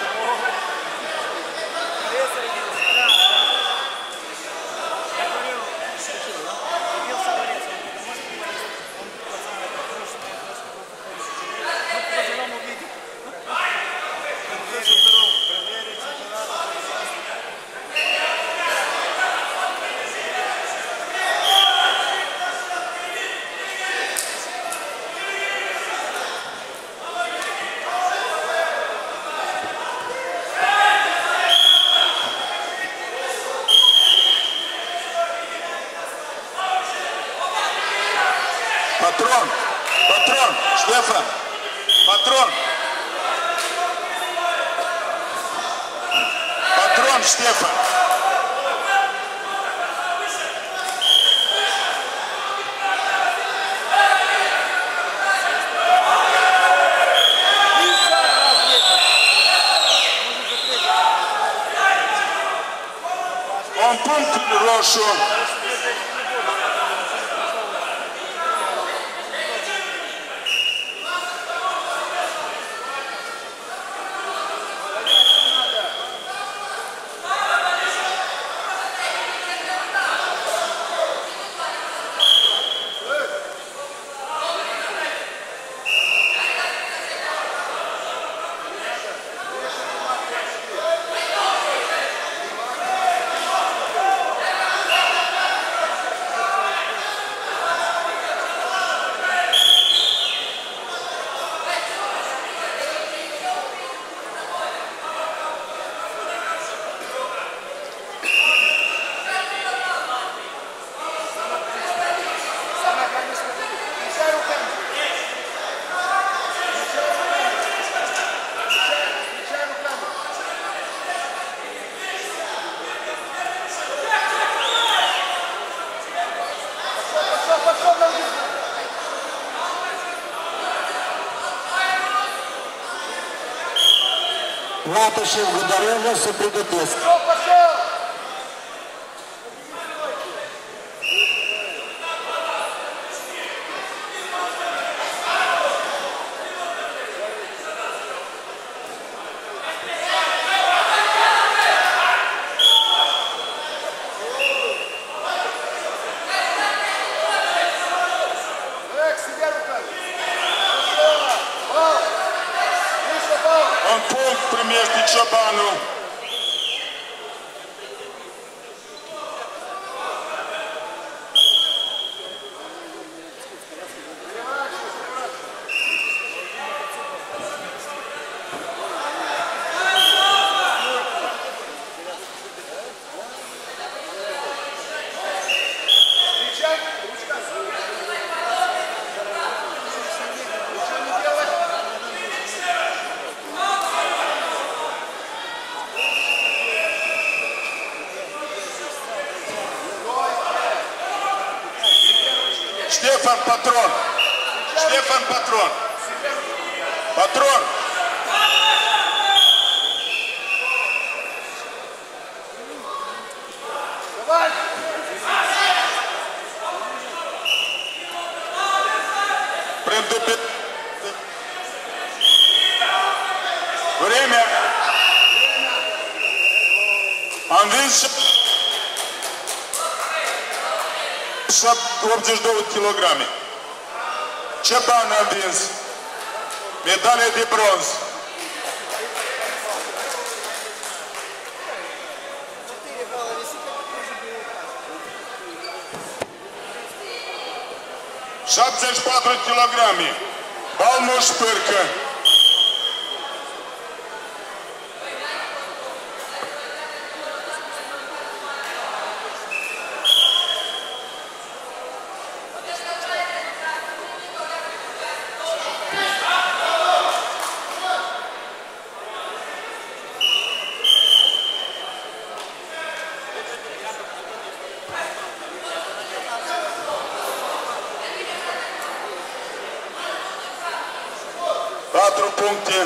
Патрон, патрон, Штефан, патрон. Патрон, Штефан. Он пункт Рошу. Латышев Годорожа, соприготовился. Он пункт примерно Чабану. Штефан, патрон. Штефан, патрон. Патрон. Предупреждение. Время. Андрей. optzeci și doi kilograme. Ce bani am vins? Medalie de bronz. șaptezeci și patru kilograme. Balmuș Pârcă. Patru puncte.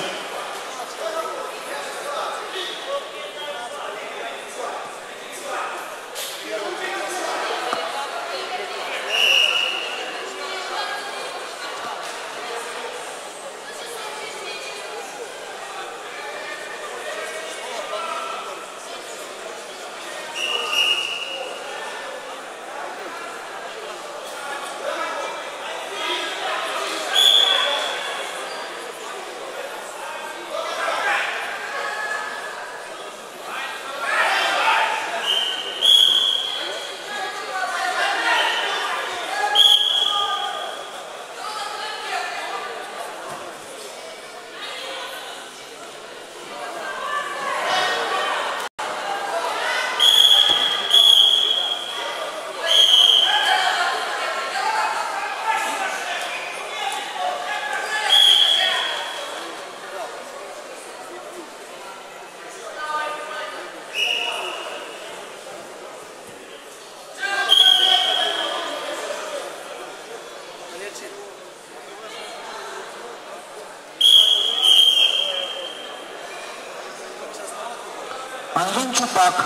Andrin Ciupac.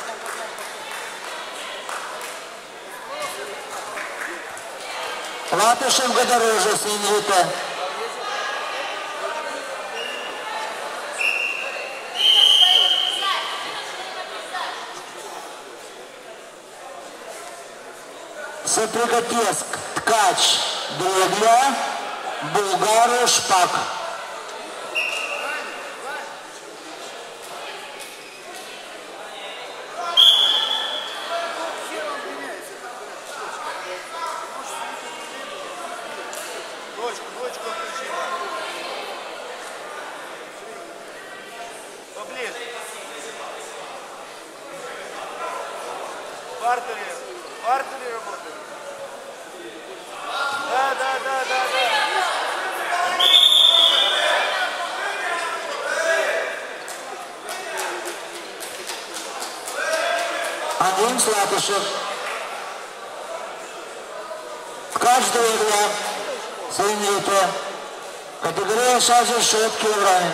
Latышев Гадорожа с инвита. Соприкотеск, Ткач, Дрогля, Булгару, Шпак. Партери, партери работают. Да, да, да, да, да. Андрей Слатышев. Ткач Дрогля, Синвита. Категория шестьдесят шесть килограмм.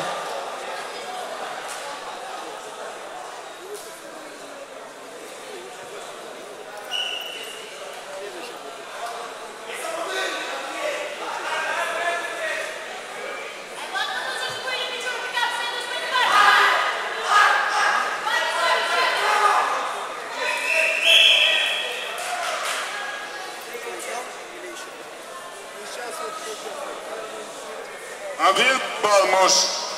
Avil Balmuș.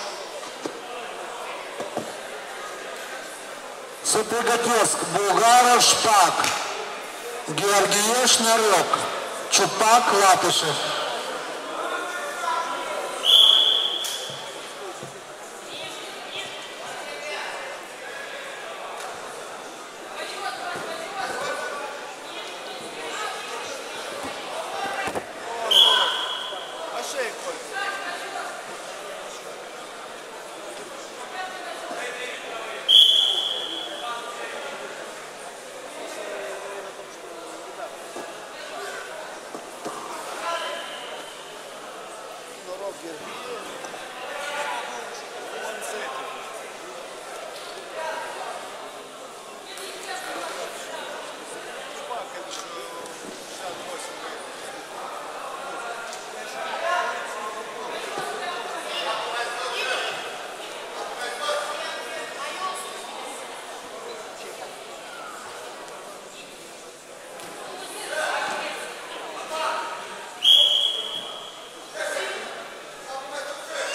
Соприкотеск, Булгару, Шпак. Георгиеш, Нарек. Чупак, Латышев.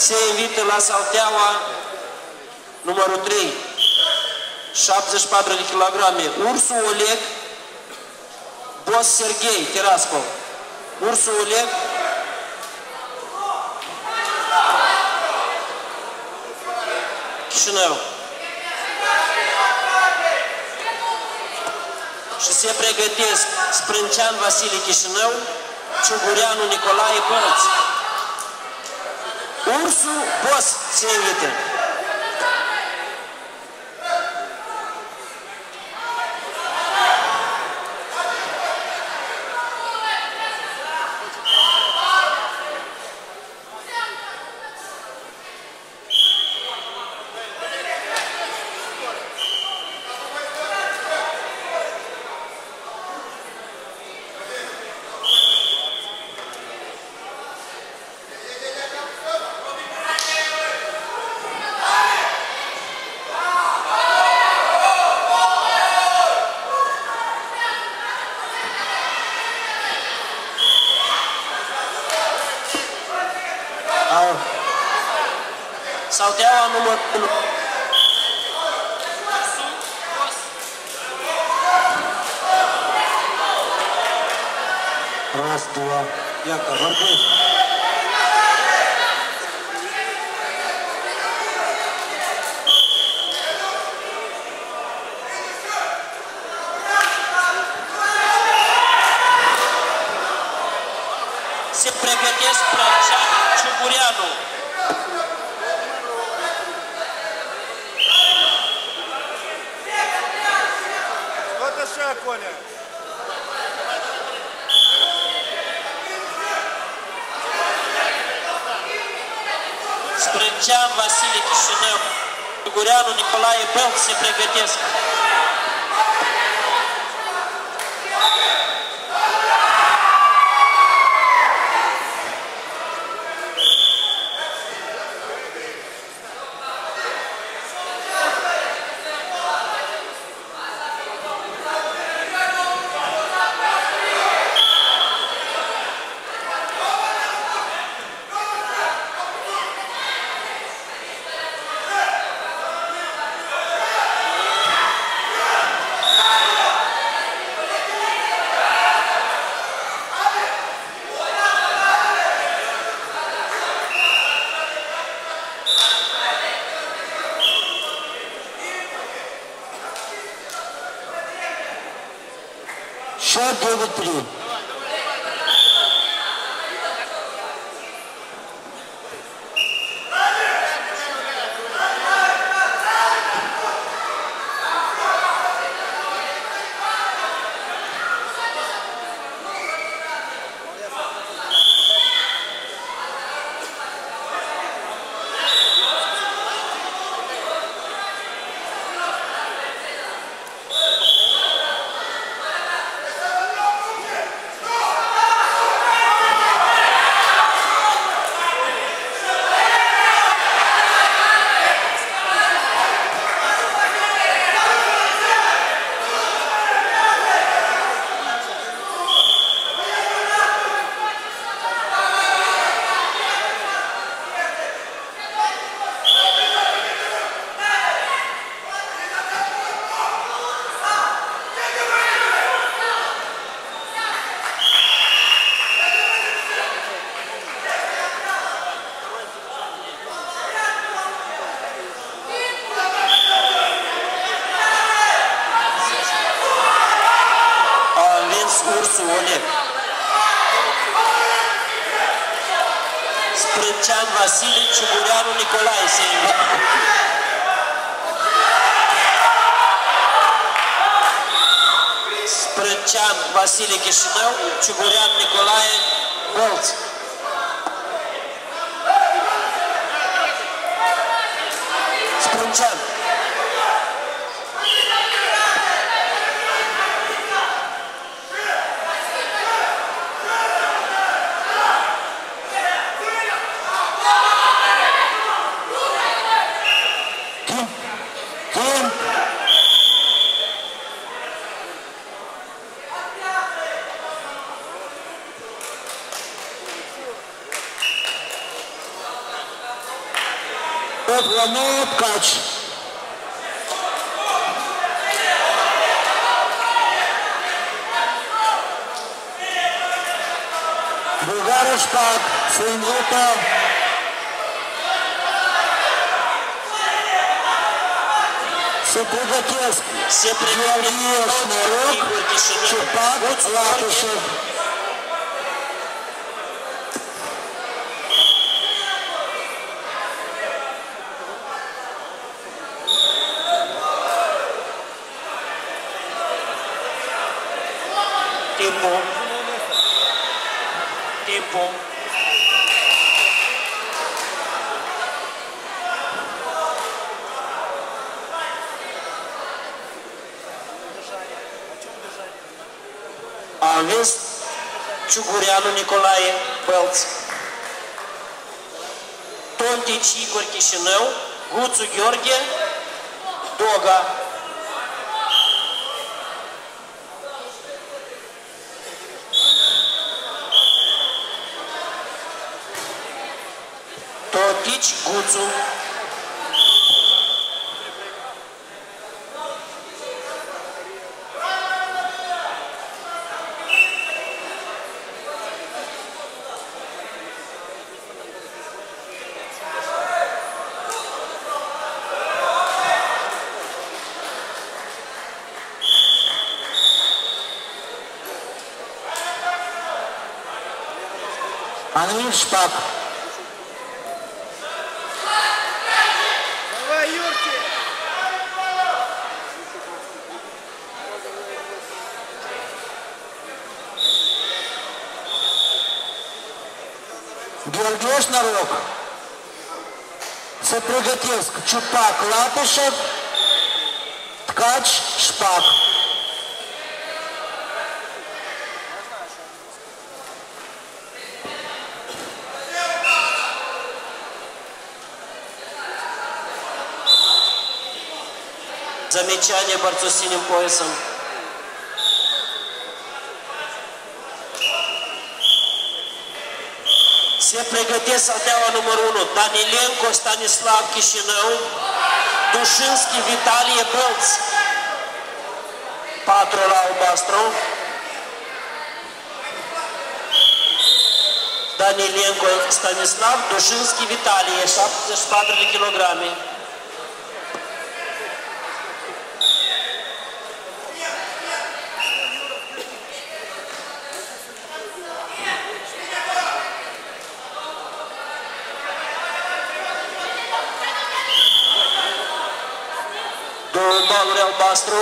se invită la salteaua numărul trei, șaptezeci și patru de kilograme, Ursu Oleg, Bos Serghei, Tiraspol. Ursu Oleg, Chișinău. Și se pregătesc Sprâncean Vasile, Chișinău, Ciugureanu Nicolae, Pălți. Ursu Bos se invită. Salteaua numărul unu. Раз, два. Яка, vorbești. Se pregătesc Sprâncean, Ciugureanu. Вот așa, Коля. Sprâncean Vasile, Chișinău, Ciugureanu Nicolae, Pălți se pregătesc. шесть девять три. Ursu Oleg. Sprâncean Vasile, Ciugureanu Nicolae se invită. Sprâncean Vasile, Chișinău, Ciugureanu Nicolae, Pălți. Sprâncean. Tot la nouă Tcaci. Bulgarul Șpac se învută. Se pregătesc. Se pregătesc. Noroc, Ciupac, Latușev. Timpul. Timpul. A învins Ciugureanu Nicolae Bălț, Tontici Igor Chișinău, Guțu Gheorghe, Doga. Tontici Guțu. Анвин Шпак. Давай, Юрки! Георгиеш Норок. Се приготовesc. Чупак, Латышев, Ткач, Шпак. Замечание борцу с синим поясом. Se pregătesc salteaua numărul unu. Danilenko Stanislav Chișinău, Dușinski Vitalie Bălț. patru la albastru. Danilenko Stanislav, Dușinski Vitalie, șaptezeci și patru de kilograme. Două baluri albastru.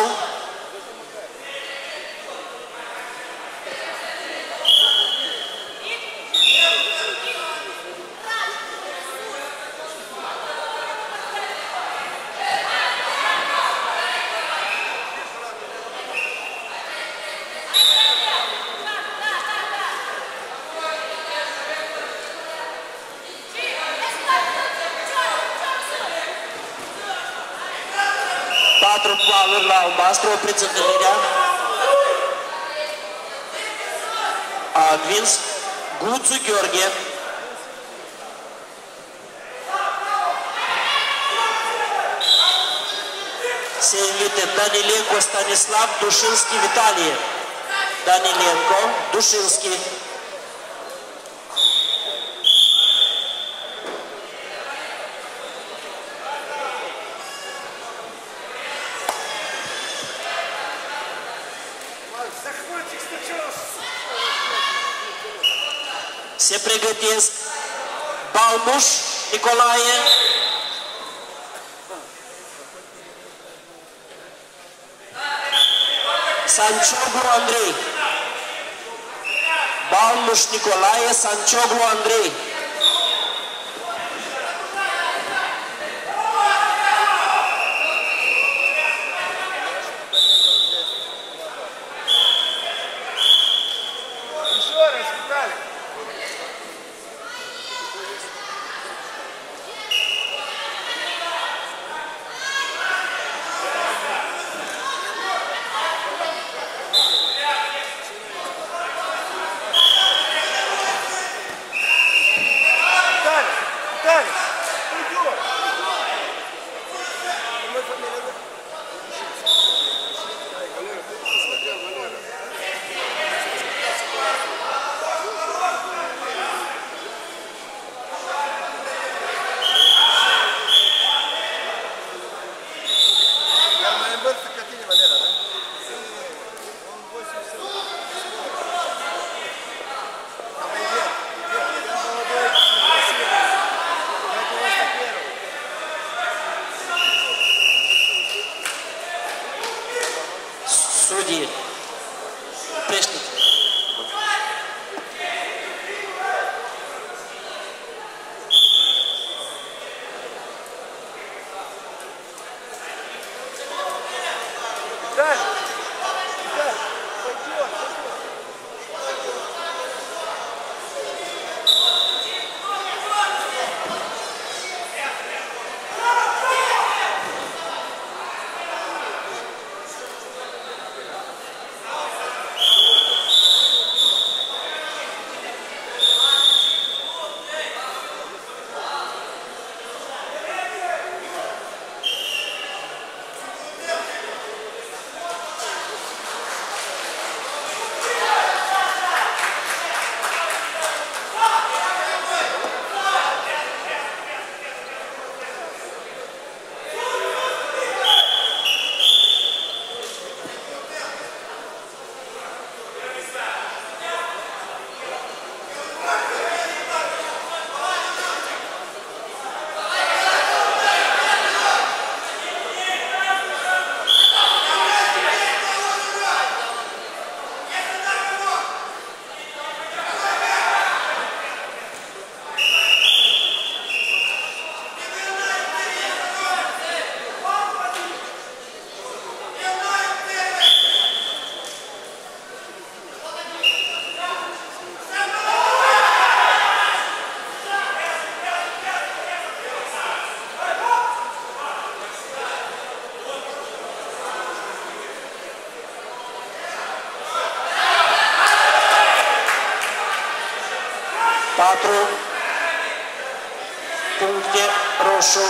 Patru baluri la albastru, opriți întâlnirea. A învins Guțu Gheorghe. Se invite Danilenko Stanislav, Dușinski Vitalie. Danilenko, Dușinski. Se pregătesc Balmuș Nicolae, Sancioglu Andrei. Balmuș Nicolae, Sancioglu Andrei. oprește-te. Дай! Дай! Пойдет! patru puncte roșu.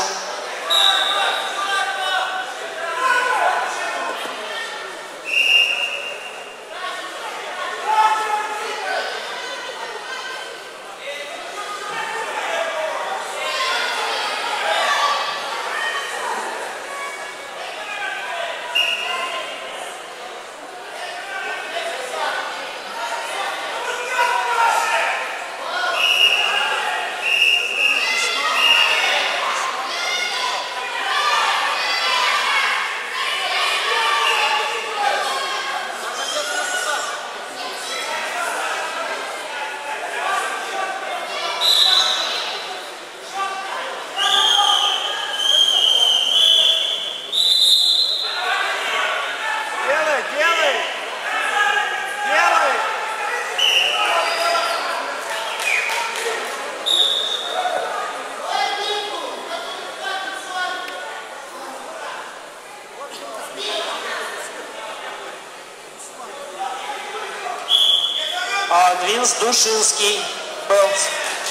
A învins Dușinski, Bălți.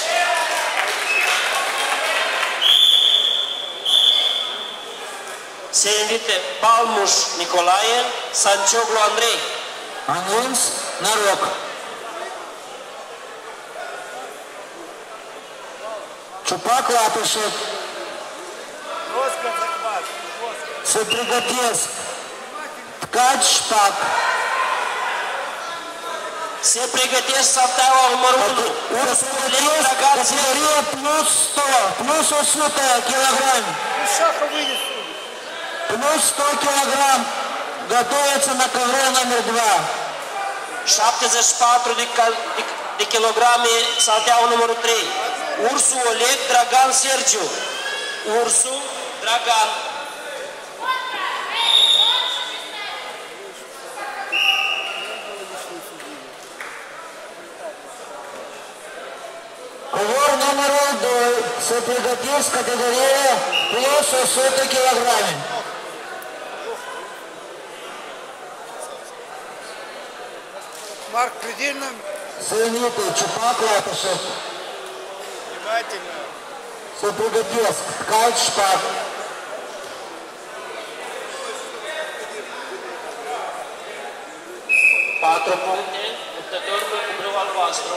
Se invite Balmuș Nicolae, Sancioglu Andrei. A învins Noroc. Ciupac Latышев. Жестко захват. Жестко. Se pregătesc. Tcaci Șpac. Se pregătesc Salteaua numărul unu. Ursul Ulei, Dragan Categorie plus сто, plus o sută kilograme. Ну, Шаха выйдет. Plus сто килограмм. Готовится на ковре номер два. șaptezeci și patru de, de, de kilograme, Salteaua numărul trei. Ursul Oleg, Dragan Sergiu. Ursul, Dragan. Ковер номерul doi. Se pregătesc categorie plus o sută kilograme. Марк, предельно Se invite Ciupac Latышев. внимательно. Se pregătesc Tcaci Șpac. patru puncte, luptătorul cu brâu albastru.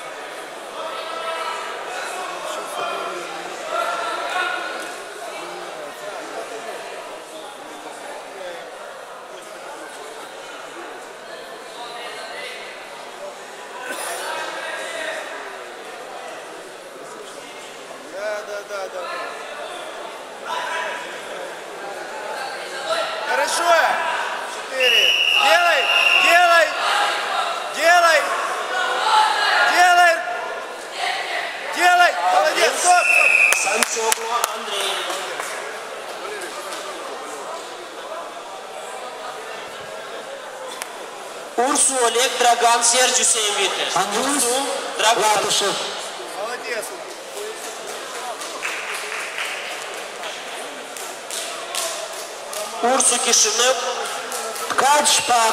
Да, да, да, да. Хорошо. Четыре. Делай, делай. Панчоглу Андрей. Урсу Олег, Драган Серджу се инвите. Андрюс Драган. Латышев. Молодец. Урсу Кишинев. Ткач Шпак.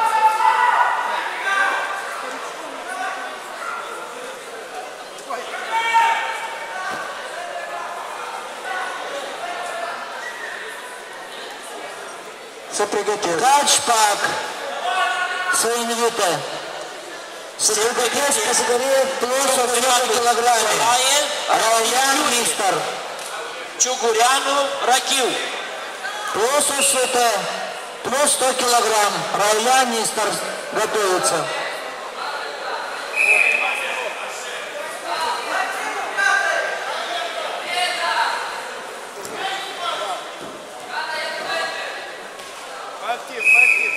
Să pregătesc. Ткач Шпак. Să invite. Să pregătesc categorie plus o sută kilograme. Rauian Mister. Ciugureanu Rachiu. Плюс сто, плюс сто килограмм. Рауян Мистер готовится. Актив, актив.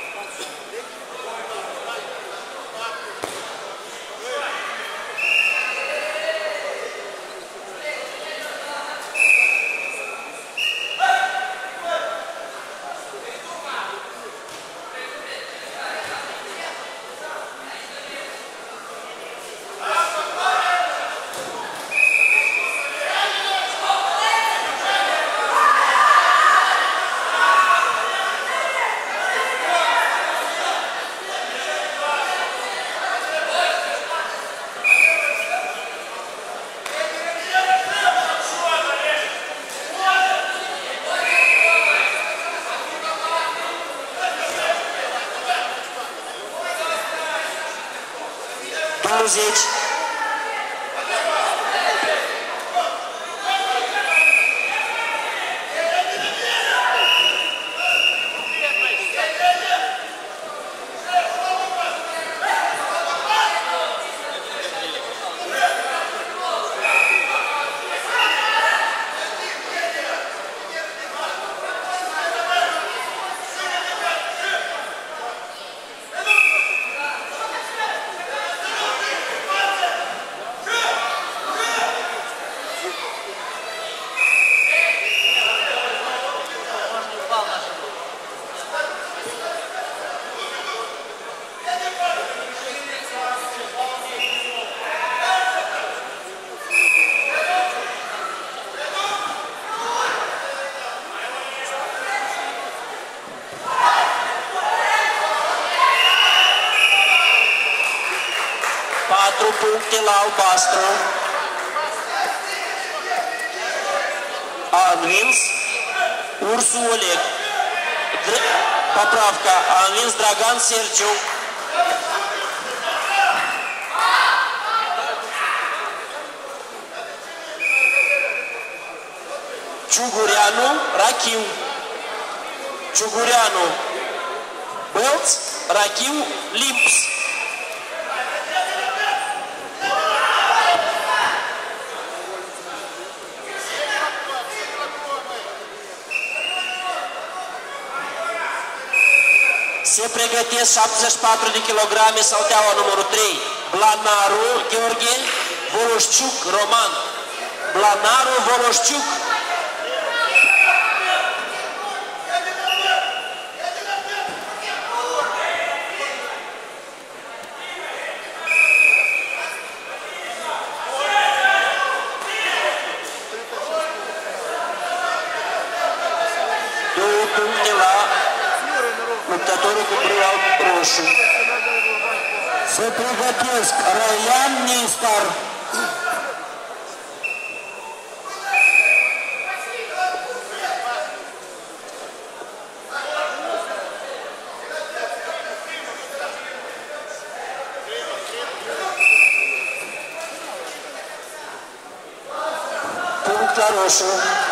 douăzeci. Patru puncte la albastru. A învins Ursu Oleg. Поправка. A învins Dragan Sergiu. Ciugureanu Rachiu. Ciugureanu Bălț, Rachiu Limps. Se pregătesc șaptezeci și patru de kilograme salteaua numărul trei. Blanaru Gheorghe, Voloșciuc Roman. Blanaru Voloșciuc. Două puncte la luptătorul cu brâu alb roșu. Se pregătesc Rauian Mister. Punct la roșu.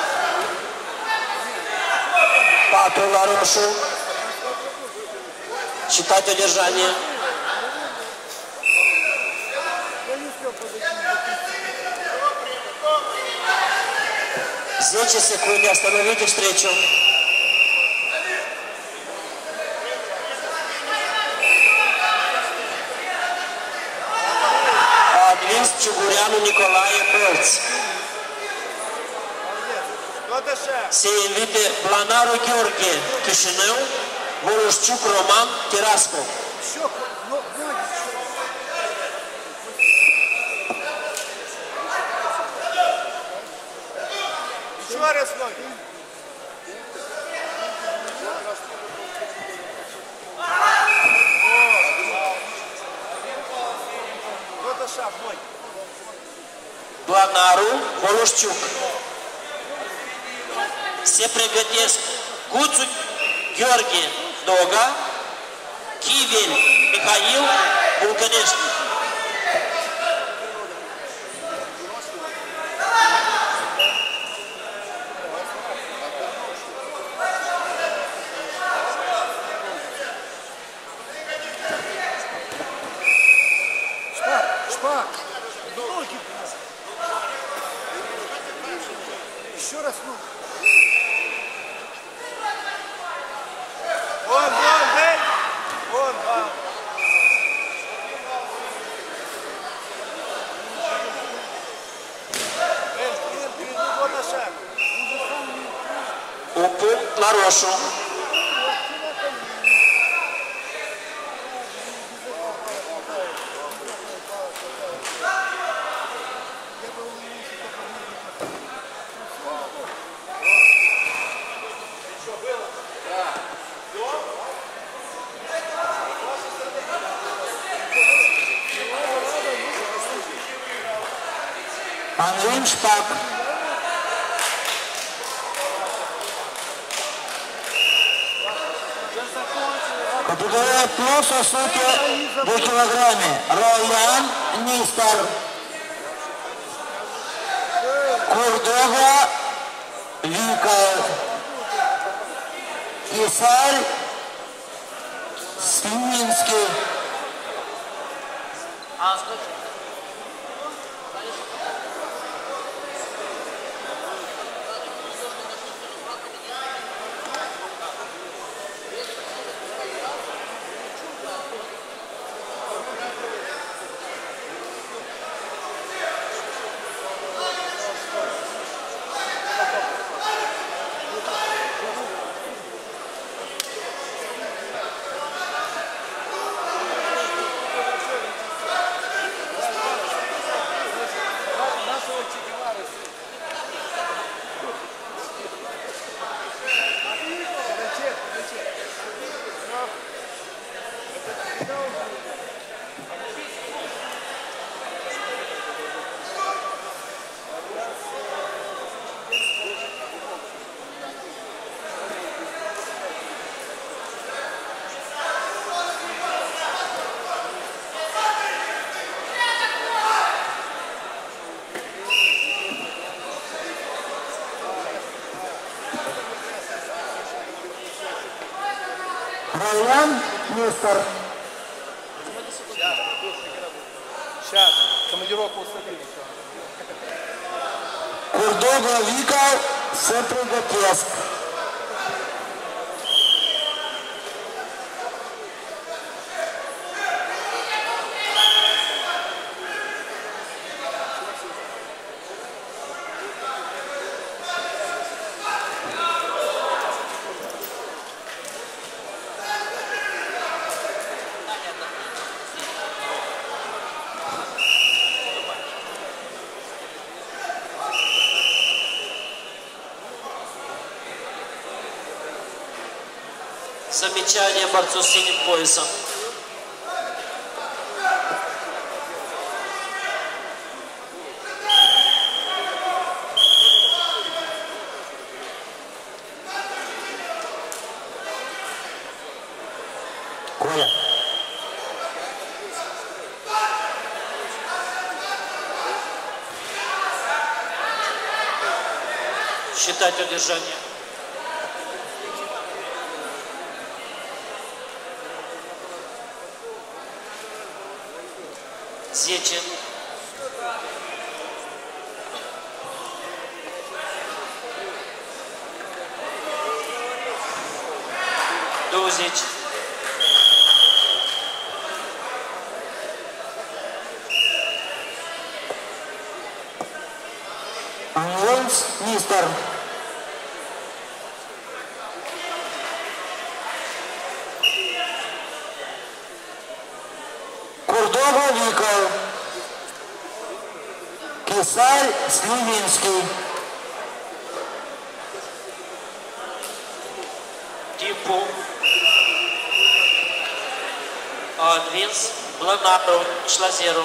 Patru la roșu. Считать удержание. зece секунды. Остановите встречу. Адвинс Ciugureanu Nicolae Bălț. Tot așa. Se invite Planaru Gheorghe, Chișinău, Voloșciuc Roman, Tiraspol. Щек, ну, ноги, щек. Еще раз ноги. Вот așa, ноги. Planaru, Voloșciuc. Se pregătesc Guțu Gheorghe, Doga, Chiveli, Mihail, Vulcănești. Шпак, шпак. Ноги. Еще раз ноги. Вон, вон, дай. Вон, вон. Эй, блин, блин, ну вот на шаг. Un punct la roșu. Андрей Шпак. Категория плюс о сути в килограмме. Роян Нистер. Курдова Вика. Исарь Свининский. Роян Нистер. Сейчас, командировку усадили. Курдова Вика Сеприготеск. Замечание борцу с синим поясом. Коля. Считать удержание. Зечин. Дузич. Анлонс Нистер. Kurdogovnikov, Kisar Slivinski. Timpul a învins Blănaru și la zero.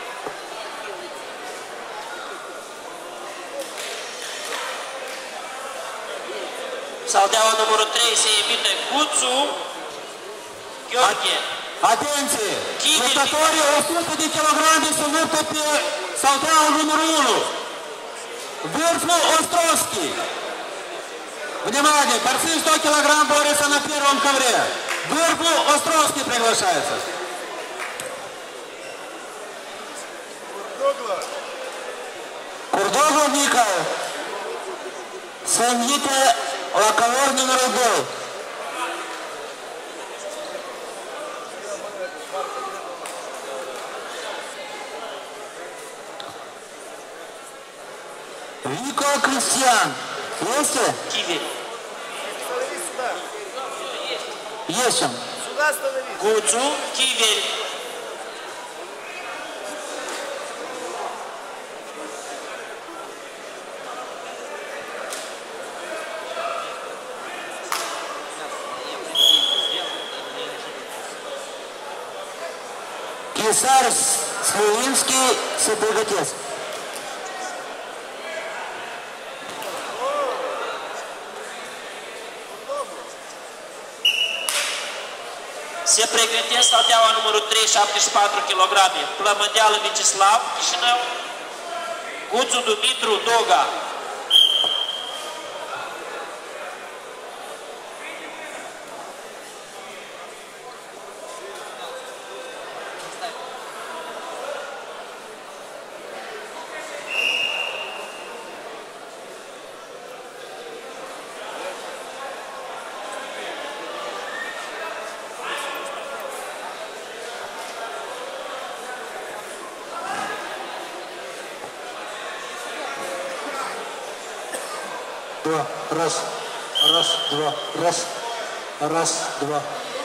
Salteaua numărul trei se invită Guțu Gheorghe. Atenție! Luptătorii o sută de kilograme se luptă pe salteaua numărul unu. Vârful Ostrovski. Внимание, борцы сто килограмм борются на первом ковре. Вырву Островский приглашается. Курдоглов Никол. Саньите лаковор номер один. Вико Кристиан. Есть ли? Киви. Есть он. Сюда становись. Гуцу Кивель. Кисар Слуинский, Сапогатец. Se pregătesc salteaua numărul trei, șaptezeci și patru kilograme. Plămădeală Vicislav, Chișinău. Guțu Dumitru, Doga. Два, раз, раз, два, раз, раз, два.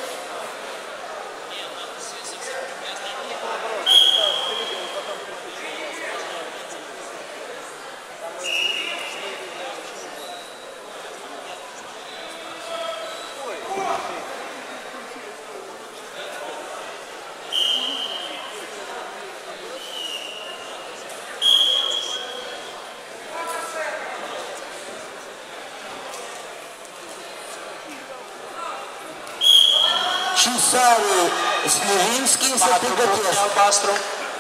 Чесару Сливинский, Сапогатец. Albastru.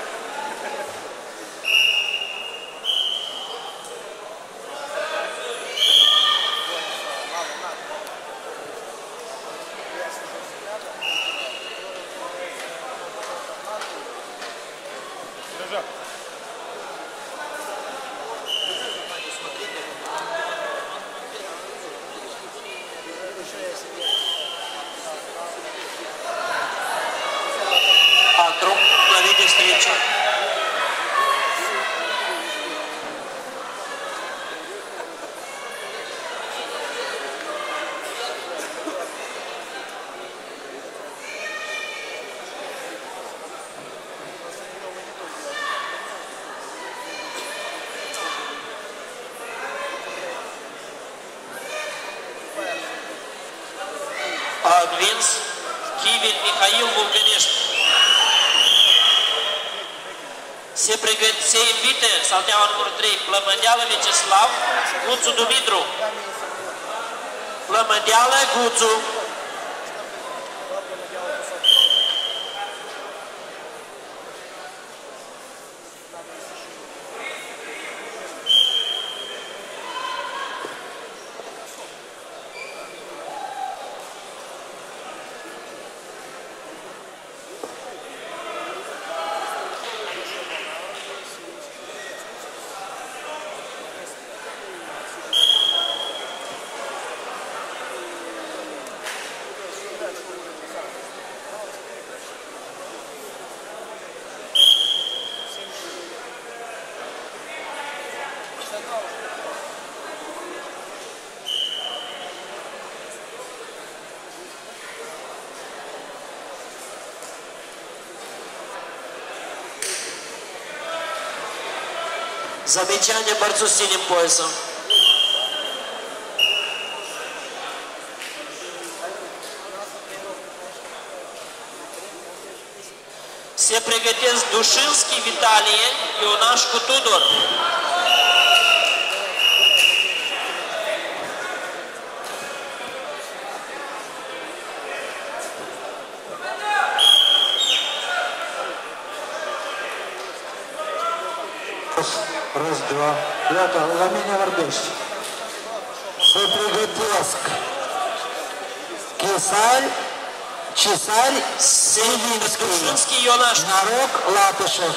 Patru, Clăvide Striciu. A învins Chivil Mihail Vulcănești. Se pregăt, se invite salteaua numărul trei, Plămădeală Vicislav, Guțu Dumitru. Plămădeală Guțu. Замечание борцу с синим поясом. Все приготовились Душинский Виталий, Ионашку Тудор. Раз, два. Лято, Ламиня Вардыш. Соприготеск. Кисарь, Чесарь, Сельвинский. Душинский Ионашку. Нарок, Латышев.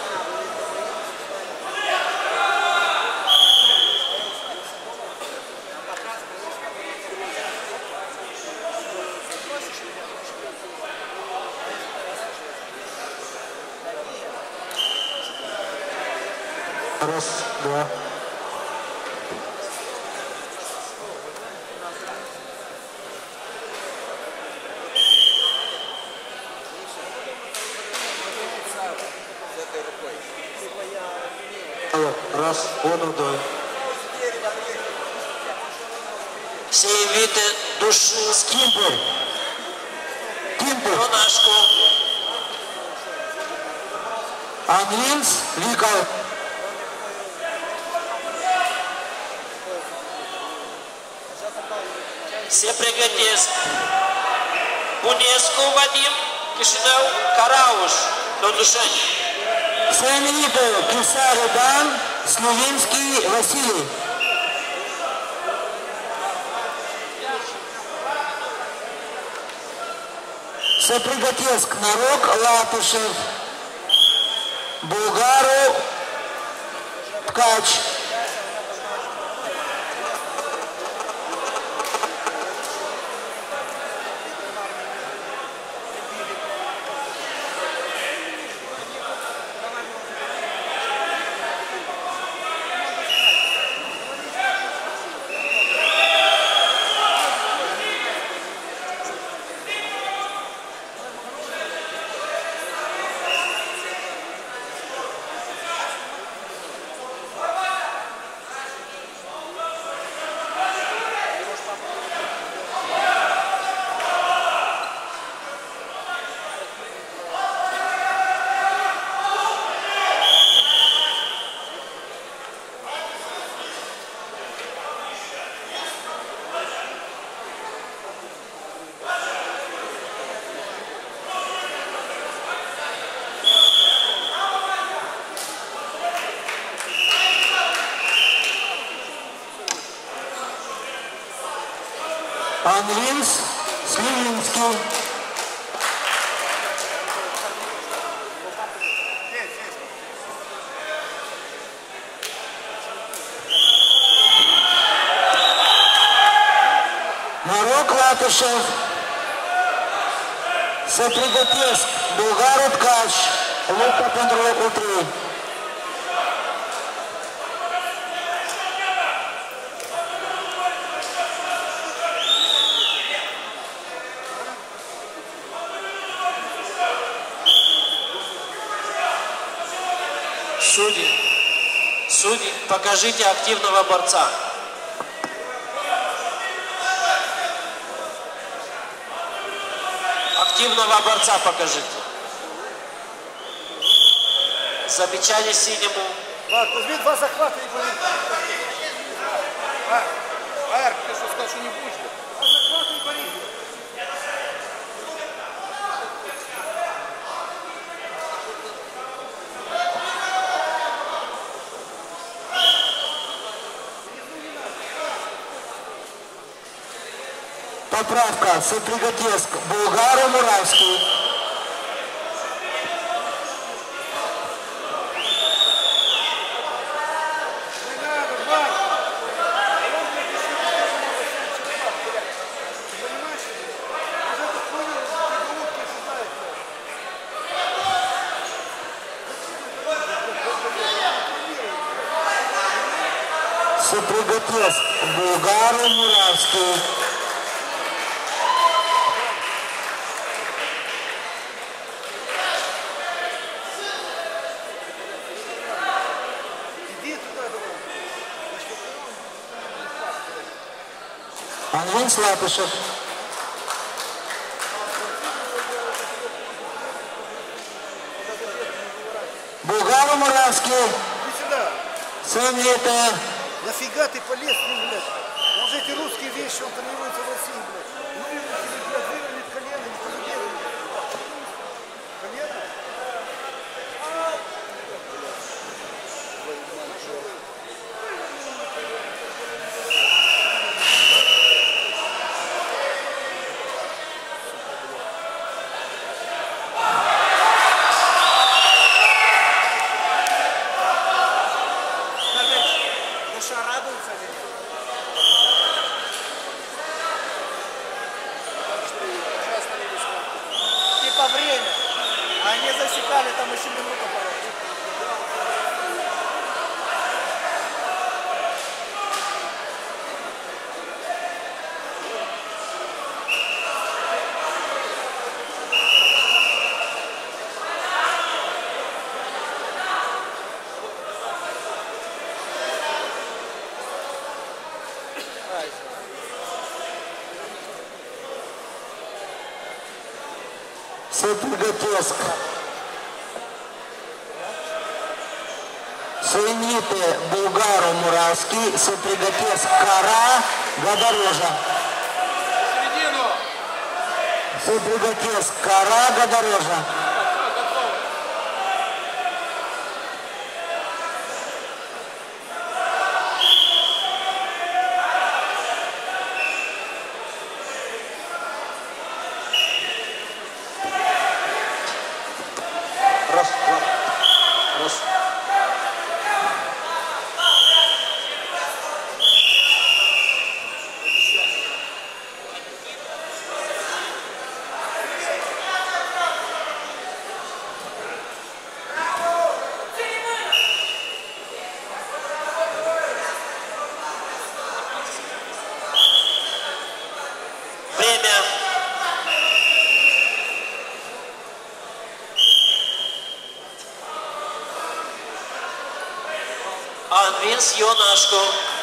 Раз, два. Раз, он, Все виды Душинский. Кимпер. Кимпер. Ионашку. Анвинс, Викал. Все приготовились. Бунеску Вадим, Кишинев, Карауш, до душения. Знаменитый Кисарь Дан, Славинский Василий. Соприготеск, Нарок, Латышев. Булгару, Ткач. Анвинс, Сливинский. Нарок, Латышев. Соприготеск, Булгару, Ткач. Лука, Пендролок, Утри. Судьи, судьи, покажите активного борца. Активного борца покажите. Замечание синему. Марк, возьми два захвата и говори. Марк, Марк, ты что сказал, что не будешь? Два захвата и говори. Поправка. Соприготеск. Булгару, Муравский. Не надо, Марк. Ты понимаешь? Вот это хуйня, эти голубки знают. Соприготеск. Булгару, Муравский. Иди Алвинс Латышев. Булгару Муравский. Иди сюда. Сумита. Нафига ты полез, ну, блядь? Он же эти русские вещи, он тренируется в России, блядь. Ну, вывернет, блядь, вывернет колено, не позаберет. Колено? Типа время. А они засекали там еще минуту порой. Сыприготеск. Суените Булгару Муравский. Сыприготеск Кара Гадорожа. Сыприготеск Кара Гадорожа. Раз, два, раз. Время. A învins Ionașcu.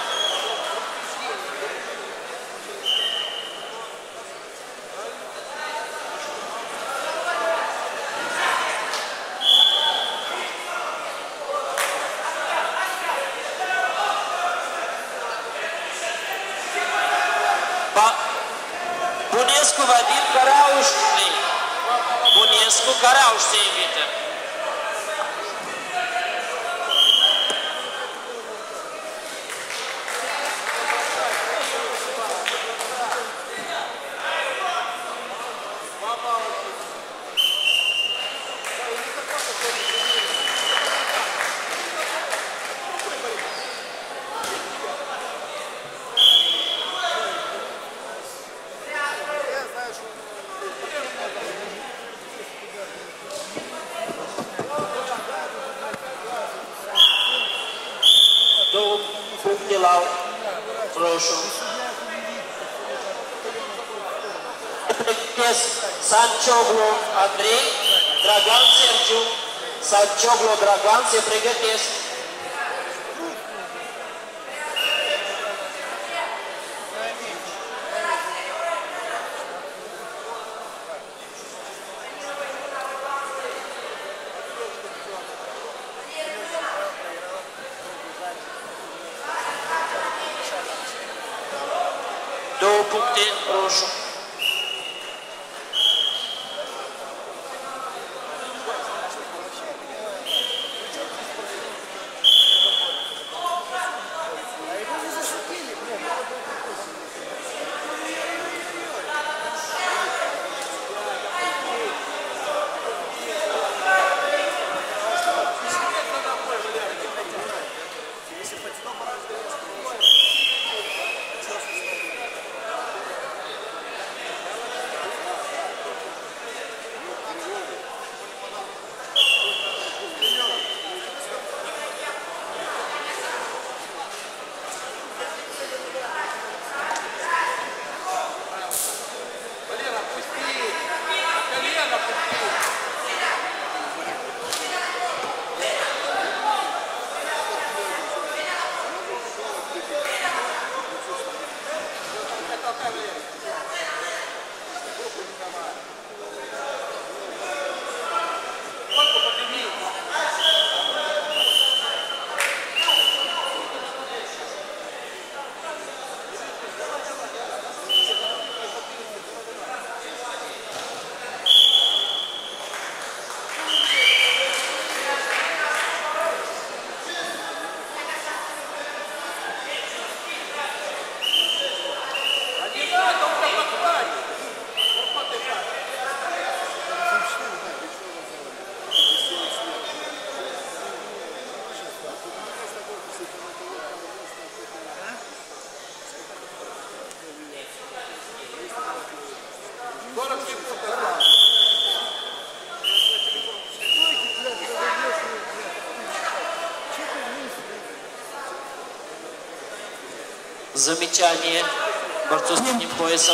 Pa Bunescu Vadim Carauș. Bunescu Carauș se invită. Două puncte la roșu. Sancioglu Andrei, Dragan Sergiu, Sancioglu Dragan se pregătesc. Două puncte roșu. Замечание борцу с одним поясом.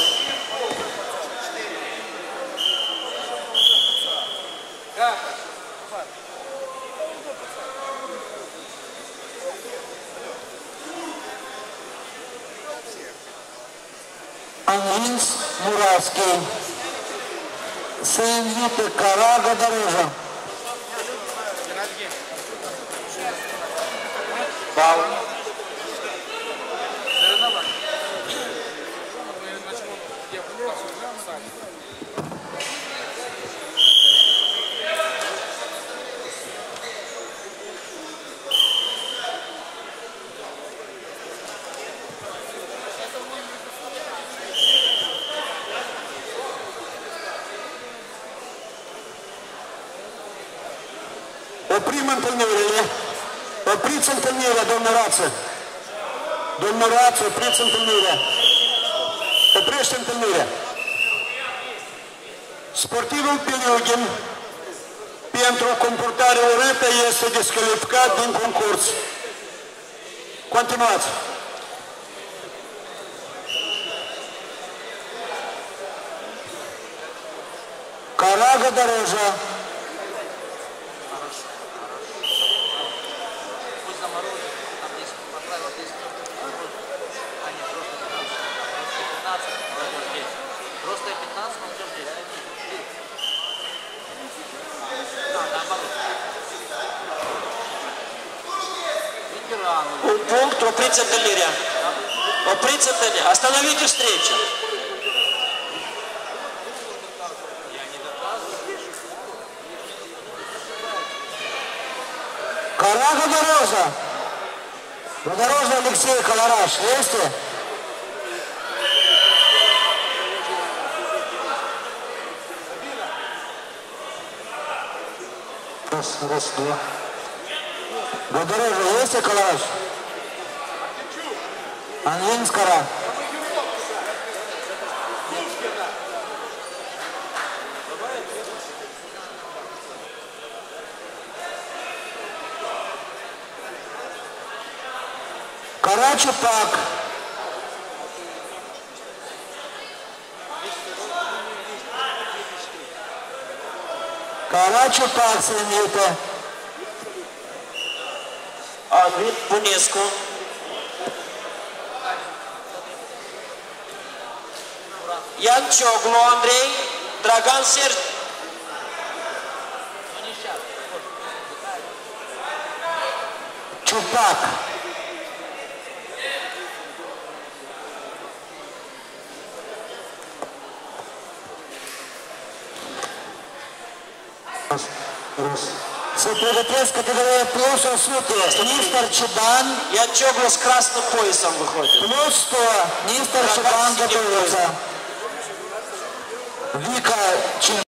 Анвинс Муравский. Сын Виты Карага Дорожа. Бал. Oprim întâlnirile. Opriți întâlnirea, domnul Rață. Domnul Rață, opriți întâlnirea. Oprește întâlnirea. Sportivul Piliughin, pentru comportare urâtă, este descalificat din concurs. Continuați. Карага Дорожа. Просто пятнадцать, молодежь десять. Да, наоборот. Ветераны. Пункт, оприться Делирия. Оприться Делирия. Остановите встречу. Я не доказываю. Карага Дорожа. Дорожа Алексей Колораш. Есть? Раз, раз, два. Дорожа есть, Колораш? Анвинс Кара. Карачупак. Карачупак, Сенюта. Анвин Бунеску. Янчоглу Андрей. Драган Серж. Чупак. Супервес категория плюс сути. Мистер Чубан. Янчоглу с красным поясом выходит. Плюс сто. Мистер Чубан готовится. Вика Чубан.